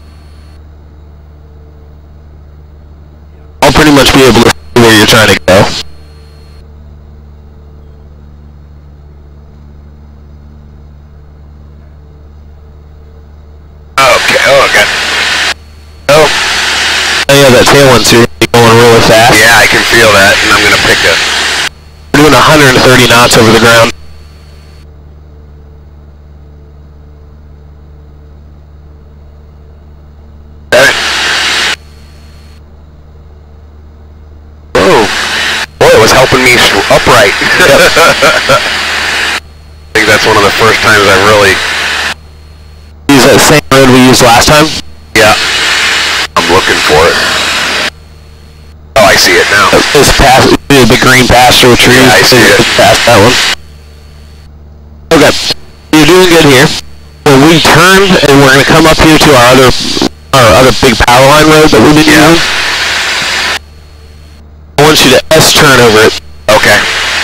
I'll pretty much be able to see where you're trying to go. Okay. Oh. Oh yeah, that tail one's here going really fast. Yeah, I can feel that, and I'm gonna pick a... We're doing 130 knots over the ground. Whoa. Boy, it was helping me upright. I think that's one of the first times I really... Use that same road we used last time? Yeah. I'm looking for it. Oh, I see it now. It's past the big green pasture with trees. Yeah, I see it. Past that one. Okay. You're doing good here. When we turn, and we're going to come up here to our other big power line road that we've been using. I want you to S-turn over it. Okay.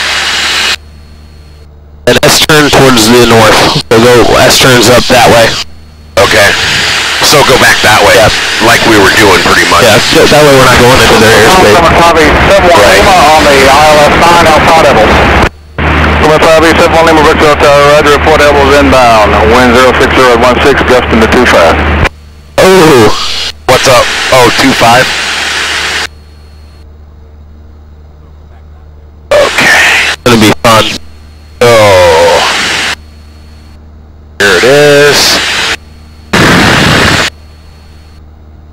And S-turn towards the north. So go S-turns up that way. Okay. So go back that way, like we were doing pretty much. Yeah, that way we're not going into their airspace. Right. On the ILS 9 Alpha Devils. Plymouth Harvey, 71 Lima, Brookfield Tower, roger, report Devils inbound. Wind 060 at 16, gusting to 25. Oh, what's up? Oh, 25? Okay. It's gonna be fun. Oh. Here it is.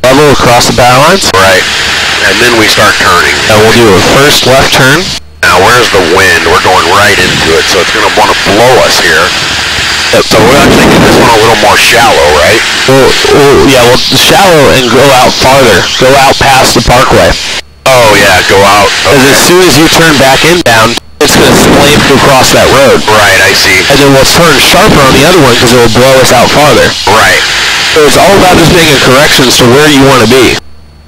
level across the battle lines. Right. And then we start turning. And we'll do a first left turn. Now, where's the wind? We're going right into it, so it's going to want to blow us here. Yep. So we're actually making this one a little more shallow, right? Well, shallow and go out farther. Go out past the parkway. Oh, yeah, go out. Because as soon as you turn back inbound, it's going to slam across that road. Right, I see. And then we'll turn sharper on the other one because it will blow us out farther. Right. So it's all about just making corrections to where you want to be.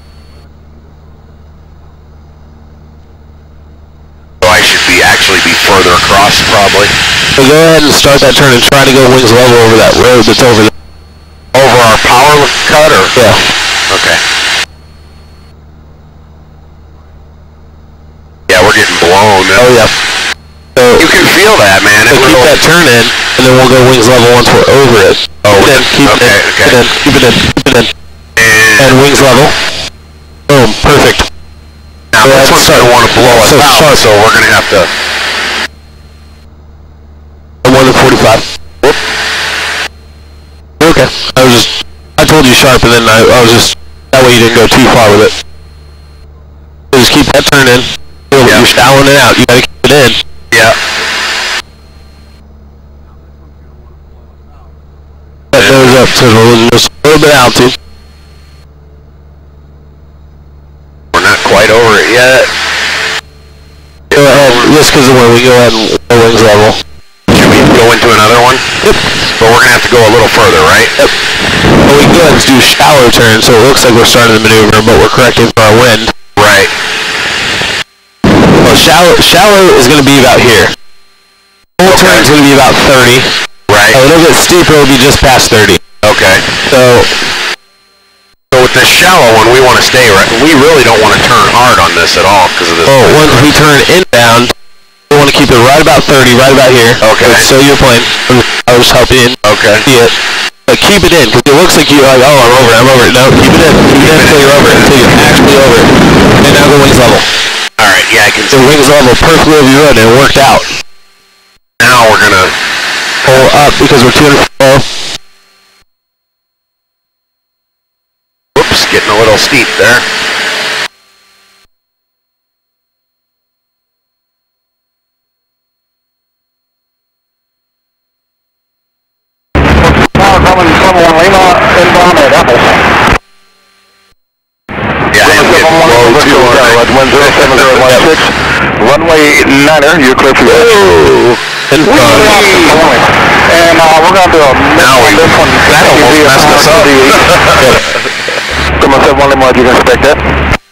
So I should actually be further across, probably. So go ahead and start that turn and try to go wings level over that road that's over there. Over our power cut, or? Yeah. Okay. Yeah, we're getting blown. Oh, yeah. So you can feel that, man. So keep that turn in, and then we'll go wings level once we're over it. Oh, keep it in, keep it in. And wings level. Boom, perfect. Now this one's going to want to blow us out, so we're going to have to... 1:45. Whoop. Okay. I told you sharp, and then I was just, that way you didn't go too far with it. So just keep that turn in. You're shallowing it out. You gotta keep it in. Yeah. That goes up to just a little bit of altitude. We're not quite over it yet. Go ahead, just because of where we go ahead and go wings level. Should we go into another one? Yep. But we're going to have to go a little further, right? Yep. But we can go ahead and do shallow turns, so it looks like we're starting the maneuver, but we're correcting for our wind. Right. Well, shallow is going to be about here. Full turn is going to be about 30. Right. A little bit steeper will be just past 30. Okay. So with this shallow one, we want to stay right. We really don't want to turn hard on this at all because of this. Oh, once we turn inbound, we want to keep it right about 30, right about here. Okay. So you're playing. I was helping you. Okay. See it. But keep it in, because it looks like you're like, oh, I'm over it. No, keep it in. Keep it in until you're over it, until you're actually over it. And now go wings level. Alright, yeah, I can see. So wings level perfectly over your road, and it worked out. Now we're going to pull up because we're 200 below. Whoops, getting a little steep there. Coming from Lima, inbound at Apples. Yeah, I am getting low too, aren't I? 10716, runway 9er, you're clear for your... And we're going to do a now this one. That almost messed us up. Come on, 71 Lima, you can expect that.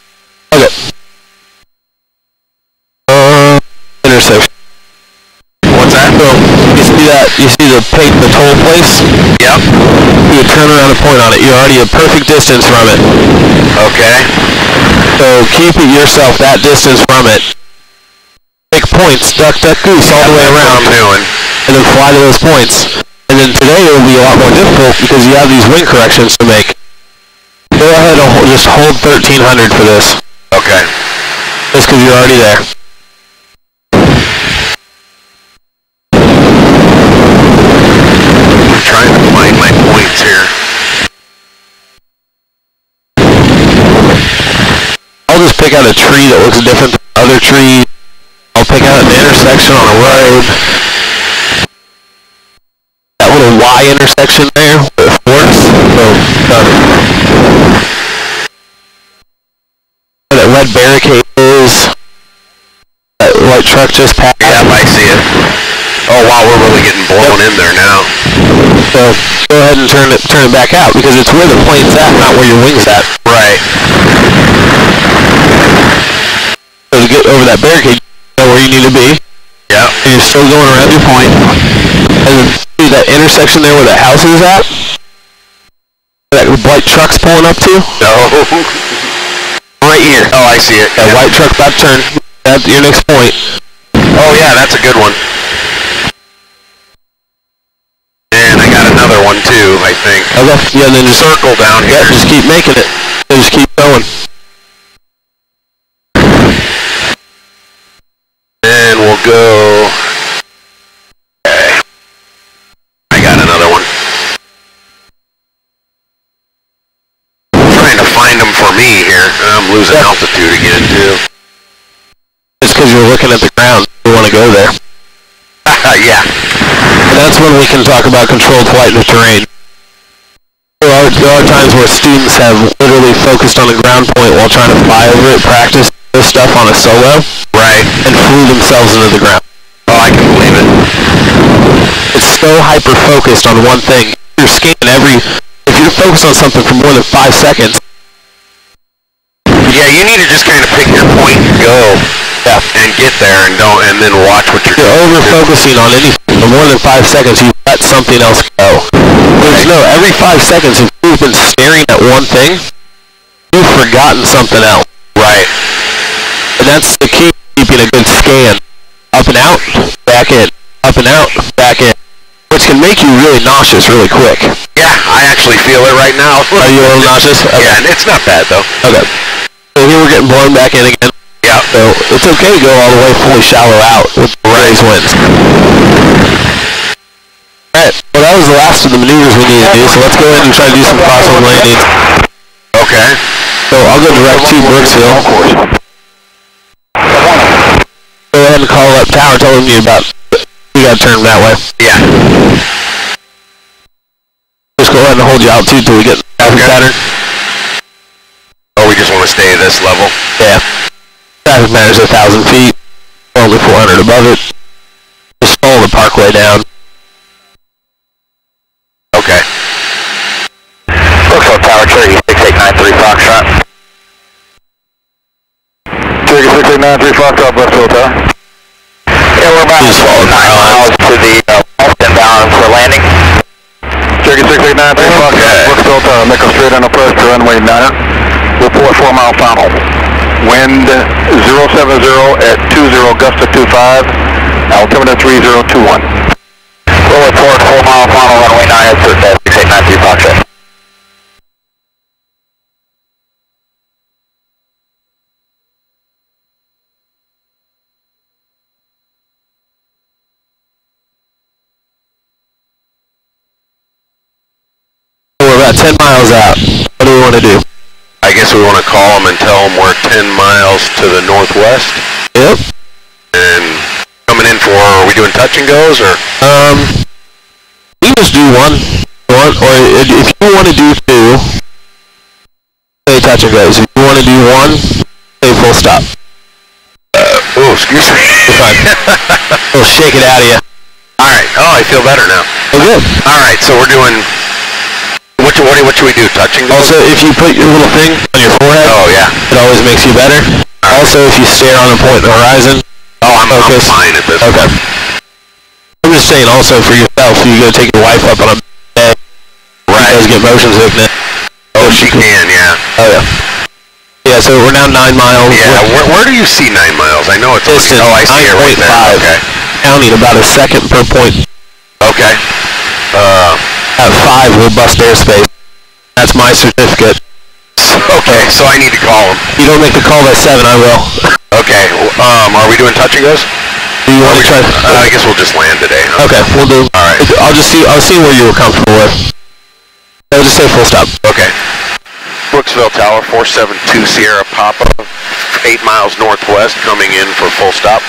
Okay. Intersection. What's that? So, you see the toll place? Yep. You turn around and point on it. You're already a perfect distance from it. Okay. So keep yourself that distance from it. Pick points, duck, goose all the way around. That's what I'm doing. And then fly to those points. And then today it will be a lot more difficult because you have these wing corrections to make. Go ahead and just hold 1300 for this. Okay. Just because you're already there. Trying to find my points here. I'll just pick out a tree that looks different than other trees. I'll pick out an intersection on a road. That little Y intersection there works. So, where that red barricade is. That white truck just passed. Yep, I see it. Oh wow, we're really getting blown in there now. So go ahead and turn it back out because it's where the plane's at, not where your wing's at. Right. So to get over that barricade, you know where you need to be. Yeah. And you're still going around your point. And then see that intersection there where the house is at? That white truck's pulling up to? No. Right here. Oh, I see it. That white truck about to turn. That's your next point. Oh yeah, that's a good one. And I got another one too, I think. Okay. Yeah, and then just circle down here. Yeah, just keep making it. And just keep going. And we'll go. Okay. I got another one. I'm trying to find go there. Yeah. And that's when we can talk about controlled flight in the terrain. There are times where students have literally focused on the ground point while trying to fly over it, practice this stuff on a solo, Right. and flew themselves into the ground. Oh, I can believe it. It's so hyper-focused on one thing. You're scanning if you're focused on something for more than 5 seconds. Yeah, you need to just kind of pick your point and go. Yeah. And get there and then watch what you're You're doing. over-focusing on anything for more than 5 seconds, you let something else go. Every 5 seconds, if you've been staring at one thing, you've forgotten something else. Right. And that's the key to keeping a good scan. Up and out, back in. Up and out, back in. Which can make you really nauseous really quick. Yeah, I actually feel it right now. Are you a little nauseous? Okay. Yeah, and it's not bad though. Okay. So here we're getting blown back in again. Yeah. So it's okay to go all the way fully shallow out with raised winds. Alright, well that was the last of the maneuvers we need to do, so let's go ahead and try to do some crossover landings. Okay. So I'll go direct to Brooksville. Go ahead and call up tower, tell them you gotta turn that way. Yeah. Just go ahead and hold your altitude till we get the traffic pattern. Oh, we just want to stay at this level? Yeah. Traffic patterns 1,000 feet, only 400 above it. Just follow the parkway down. Okay. Brooksville Tower, Cherokee 6893 Foxtrot. Cherokee 6893 Foxtrot, Brooksville Tower. Yeah, we're about 9 miles to the Austin bound for landing. Cherokee 6893 Foxtrot, Brooksville Tower, make a straight on approach to runway 9. Report 4 mile final. Wind 070 at 20 gust of 25, altimeter 3021. We'll report 4 mile final runway 9 at 6893 Foxtrot. We're about 10 miles out. What do we want to do? I guess we want to call them and tell them we're 10 miles to the northwest. Yep. And coming in for, are we doing touch and goes or? We just do one, or if you want to do two, say touch and goes. If you want to do one, say full stop. Oh, excuse me. You're fine. We'll shake it out of you. Alright, oh, I feel better now. Oh, good. Alright, so we're doing, what should we do, touch and goes? Also, if you put your little thing on your forehead, Oh, yeah. it always makes you better. Also, if you stare on a point in the horizon, Oh, I'm fine at this. Okay. I'm just saying also for yourself, you go take your wife up on a day. Right. She does get motion sickness. Oh, she can, yeah. Oh, yeah. Yeah, so we're now 9 miles. Yeah, where do you see 9 miles? I know it's Distance, oh, I see it right there. 9.5. Okay. Counting about a second per point. Okay. At 5, we'll bust airspace. That's my certificate. Okay, so I need to call him. If you don't make the call by 7, I will. Okay, are we doing touch and goes? Do you want to try? I guess we'll just land today. Huh? Okay, we'll do. Alright. I'll see where you were comfortable with. I'll just say full stop. Okay. Brooksville Tower, 472 Sierra Papa, 8 miles northwest, coming in for full stop.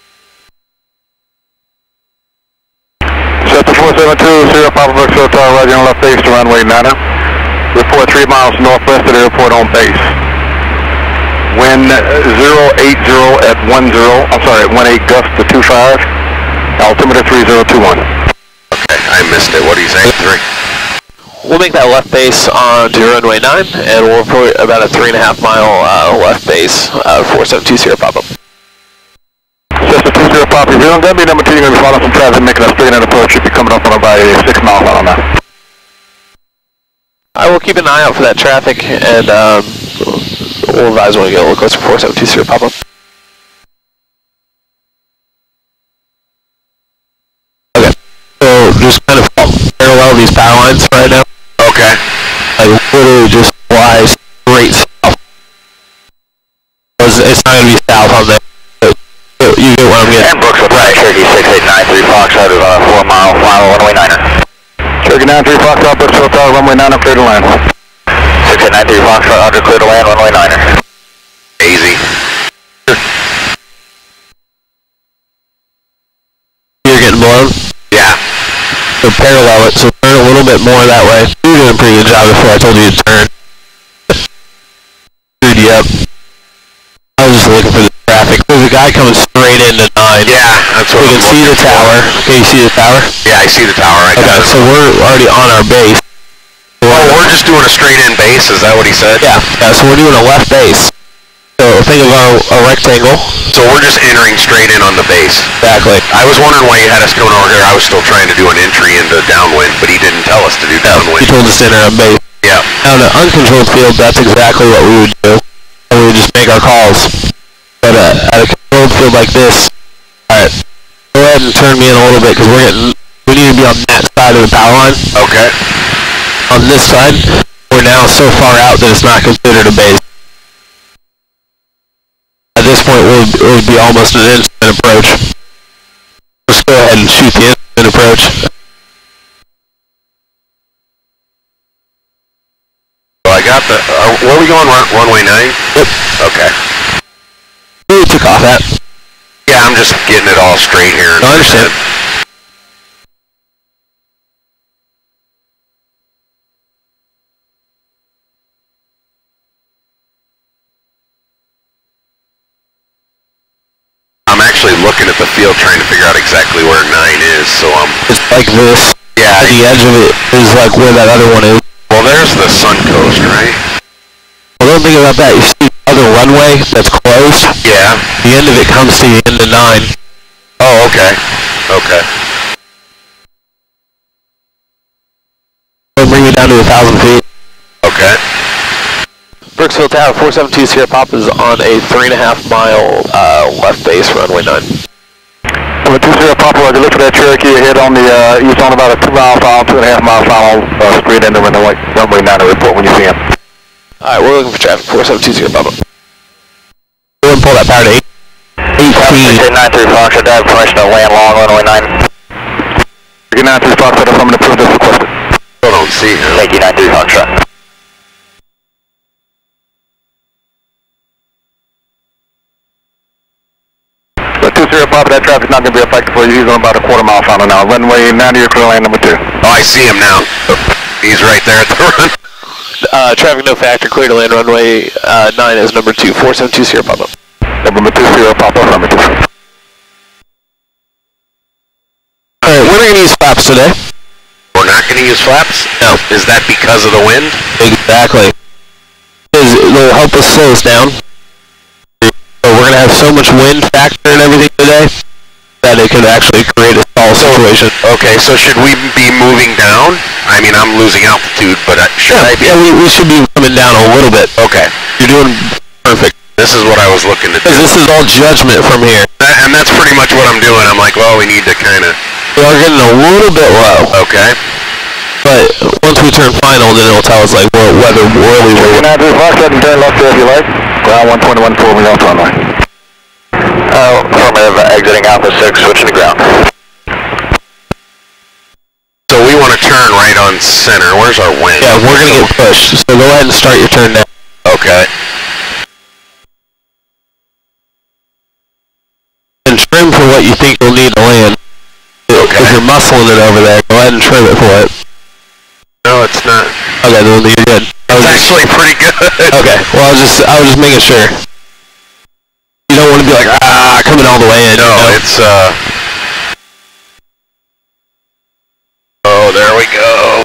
Set to 472 Sierra Papa Brooksville Tower, right on left base to runway 9. Report 3 miles northwest of the airport on base. Wind 080 at 18 gust to 25, altimeter 3021. Okay, I missed it. What do you say? 3? We'll make that left base onto runway 9, and we'll report about a 3.5 mile left base, 472 Sierra Papa. Cessna 20 Papa, if you're on W number 2, you're going to be following some traffic, making a straight in approach. You'll be coming up on about a 6 miles out on that. I will keep an eye out for that traffic, and we'll advise when we get a little closer to 472 Sierra Papa. Okay, so just kind of parallel these power lines right now. Okay. Like literally just fly straight south. It's not going to be south on there. You get what I'm getting. And Brooksville Tower, Cherokee 6893 Foxtrot is on a 4 mile final runway 9er. Cherokee 93 Foxtrot, Brooksville Tower, runway 9er, clear to land. 6893 Foxtrot, under clear to land, runway 9er. Easy. So parallel it, so turn a little bit more that way. You were doing a pretty good job before I told you to turn. Screwed you up. I was just looking for the traffic. There's a guy coming straight into 9. Yeah, that's what We can see the tower. Okay, you see the tower? Yeah, I see the tower. Okay, so we're already on our base. Oh, we're just doing a straight-in base, is that what he said? Yeah, so we're doing a left base. So think of a rectangle. So we're just entering straight in on the base. Exactly. I was wondering why you had us coming over here. I was still trying to do an entry into downwind, but he didn't tell us to do downwind. He told us to enter a base. Yeah. Now in an uncontrolled field, that's exactly what we would do. And we would just make our calls. But at a controlled field like this, alright, go ahead and turn me in a little bit, because we need to be on that side of the power line. Okay. On this side, we're now so far out that it's not considered a base. At this point, it would be almost an instant approach. Let's go ahead and shoot the instant approach. So I got the, where are we going, runway 9? Yep. Okay. Where we took off at? Yeah, I'm just getting it all straight here. I understand. I'm actually looking at the field trying to figure out exactly where 9 is, so It's like this. yeah. The edge of it is like where that other one is. Well, there's the Suncoast, right? Well, don't think about that. You see the other runway that's closed? Yeah. The end of it comes to the end of 9. Oh, okay. Okay. It'll bring you down to 1,000 feet. Okay. Brooksville Tower, 472 Sierra Papa is on a 3.5 mile left base, runway 9. From 2 Sierra Papa, if you look for that Cherokee ahead on the east on about a 2 mile final, 2.5 mile final, straight into runway 9 to report when you see him. Alright, we're looking for traffic, 472 Sierra Papa. Go ahead and pull that power to 18. 93 Fox, I have permission to land long runway 9. Get 93 Fox, I have approved as requested. Still don't see him. Thank you, 93 Fox. 2 Sierra Papa, that traffic's not going to be effective for you. He's on about a 1/4 mile final now. Runway 90, your clear lane number 2. Oh, I see him now. He's right there at the run. Traffic no factor, clear to land runway 9 is number 2, 472 Sierra Papa. Number 2 Sierra Papa, affirmative. Alright, we're not going to use flaps today. We're not going to use flaps? No. Is that because of the wind? Exactly. It'll help us slow us down. So we're going to have so much wind factor and everything today that it could actually create a stall situation. Okay, so should we be moving down? I mean, I'm losing altitude, but should I be? Yeah, we should be coming down a little bit. Okay. You're doing perfect. This is what I was looking to do. Because this is all judgment from here. And that's pretty much what I'm doing. I'm like, well, we need to kind of... We are getting a little bit low. Okay. But once we turn final, then it'll tell us like whether really we're... 93 Fox, I can turn left there if you like. Ground 121, 4 me off runway. Affirmative, exiting Alpha 6, switching to ground. So we want to turn right on center. Where's our wind? Yeah, we're going to get pushed. So go ahead and start your turn now. Okay. And trim for what you think you'll need to land. Okay. If you're muscling it over there, go ahead and trim it for it. No, it's not. Okay, then you're good. It's actually pretty good. Okay, well I was just making sure. You don't want to be like, coming all the way in. No, you know? it's, oh, there we go.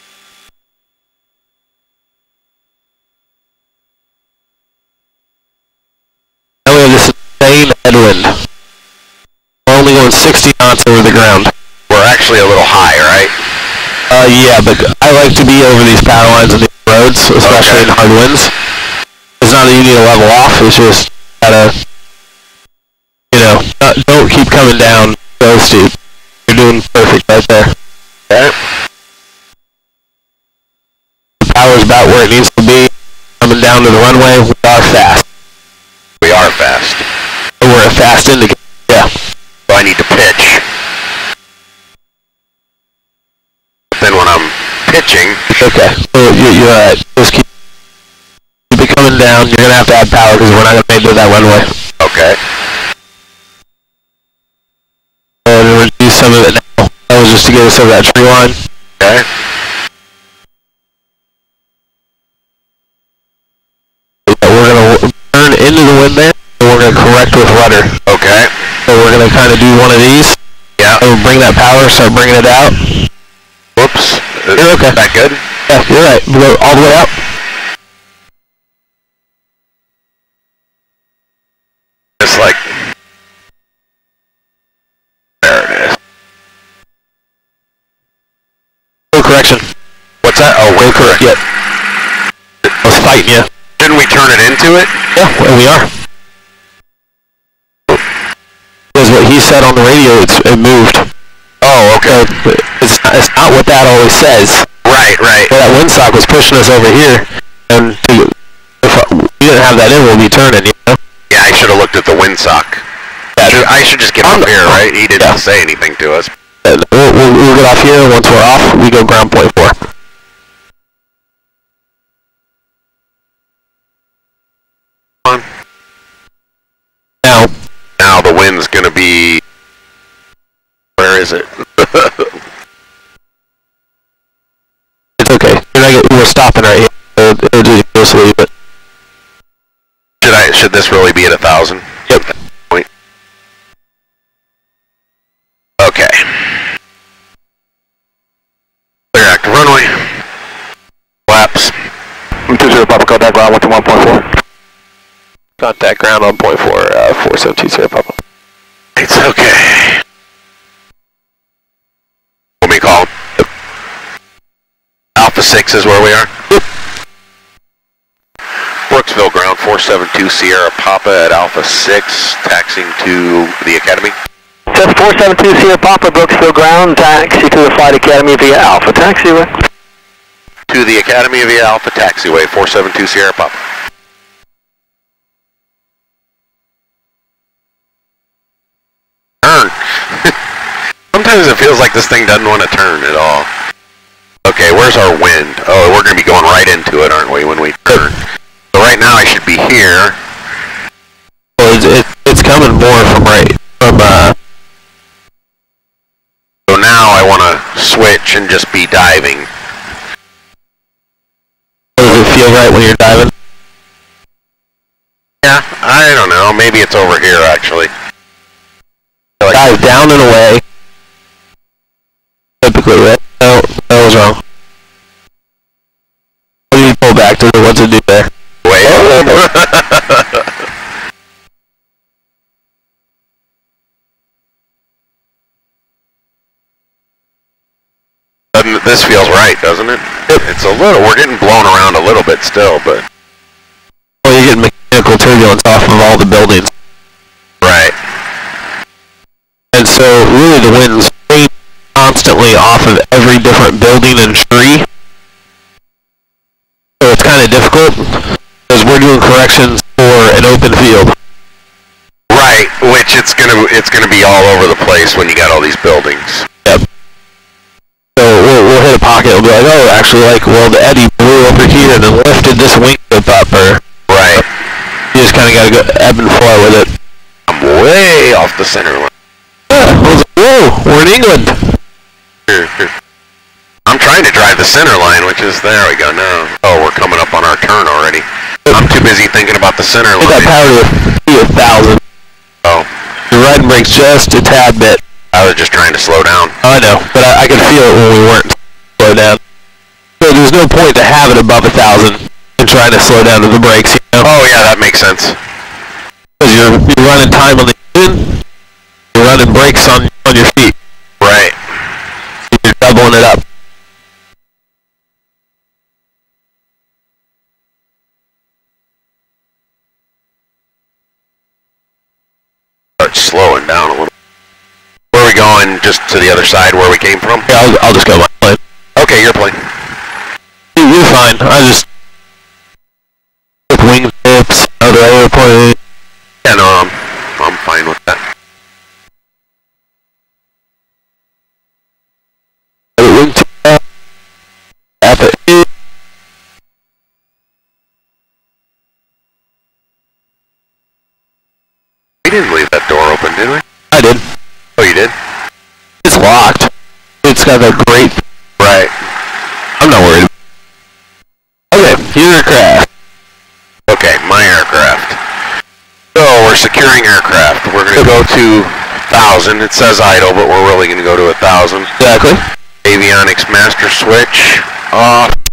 Now we have this insane headwind. We're only going 60 knots over the ground. We're actually a little high, right? Yeah, but I like to be over these power lines and these roads, especially in hard winds. It's not that you need to level off, it's just gotta, you know, don't keep coming down so steep. You're doing perfect right there. Okay. The power's about where it needs to be. Coming down to the runway, we are fast. We are fast. We're a fast indicator, yeah. So I need to pitch. Then when I'm pitching... Okay, so you're alright. Just keep it coming down. You're gonna have to add power because we're not gonna make it to that runway. Okay. And reduce some of it now. That was just to get us over that tree line. Okay. We're gonna turn into the wind there, and we're gonna correct with rudder. Okay. So we're gonna kind of do one of these. Yeah. And we'll bring that power, start bringing it out. Whoops. You're okay. Is that good? Yeah, you're right. Go all the way out. Just like... There it is. Full correction. What's that? Oh, wait, correct. Yeah. I was fighting you. Didn't we turn it into it? Yeah, well, we are. Because what he said on the radio, it moved. Oh, okay. So it's not what that always says. Right, right. Well, that windsock was pushing us over here, and if we didn't have that in, we'll be turning, you know? Yeah, I should have looked at the windsock. Yeah, I should just get off here, right? He didn't say anything to us. We'll get off here, and once we're off, we go ground point 4. On. Now the wind's gonna be... Where is it? It's okay. We're stopping right here. It'll do just leave it. Should this really be at 1,000? Yep. Point. Okay. Clear active runway. Flaps. 20 Papa, contact ground 121.4. Contact ground on point 4, 4720 Papa. It's okay. Let me call. Yep. Alpha 6 is where we are. Yep. Brooksville ground 472 Sierra Papa at Alpha 6, taxiing to the Academy. Says 472 Sierra Papa, Brooksville ground, taxi to the Flight Academy via Alpha taxiway. To the Academy via Alpha taxiway, 472 Sierra Papa. Turn. Sometimes it feels like this thing doesn't want to turn at all. Okay, where's our wind? Oh, we're going to be going right into it, aren't we, when we turn? So right now I should be here. Well, it's coming more from So now I want to switch and just be diving. Does it feel right when you're diving? Yeah, I don't know. Maybe it's over here, actually. Like, Dive down and away. Typically, right? No, that was wrong. What do you pull back to? What's it do there? wait. This feels right, doesn't it? It's a little, we're getting blown around a little bit still, but... Well, you're getting mechanical turbulence off of all the buildings. Right. And so, really the wind's constantly off of every different building and tree. So it's kind of difficult, because we're doing corrections for an open field. Right, which it's gonna be all over the place when you got all these buildings. Yep. So we'll hit a pocket, we'll be like, oh, actually, like, well, the eddy blew over here and then lifted this wing tip up, or... Right. You just kind of got to go ebb and flow with it. I'm way off the center line. Yeah, I was like, whoa, we're in England. I'm trying to drive the center line, which is, there we go, now. Oh, we're coming up on our turn already. I'm too busy thinking about the center Get that line. power to 1,000. Oh, Your riding brake's just a tad bit. I was just trying to slow down. I know, but I could feel it when we weren't slow down. So there's no point to have it above 1,000 and trying to slow down to the brakes, you know? Oh yeah, that makes sense. Because you're running time on the engine, you're running brakes on your feet. Right. You're doubling it up. Start slowing down a little. Where are we going? Just to the other side where we came from? Yeah, I'll just go my plane. Okay, your plane. You're fine. I just took wing tips out of the airplane. Yeah, no, I'm fine with that. Wing tip up. Tap it in. We didn't leave that door open, did we? I did. Oh, you did? It's locked. It's got that great... Right. I'm not worried. Okay, here's aircraft. Okay, my aircraft. So, we're securing aircraft. We're going to go to 1,000. It says idle, but we're really going to go to 1,000. Exactly. Avionics master switch off.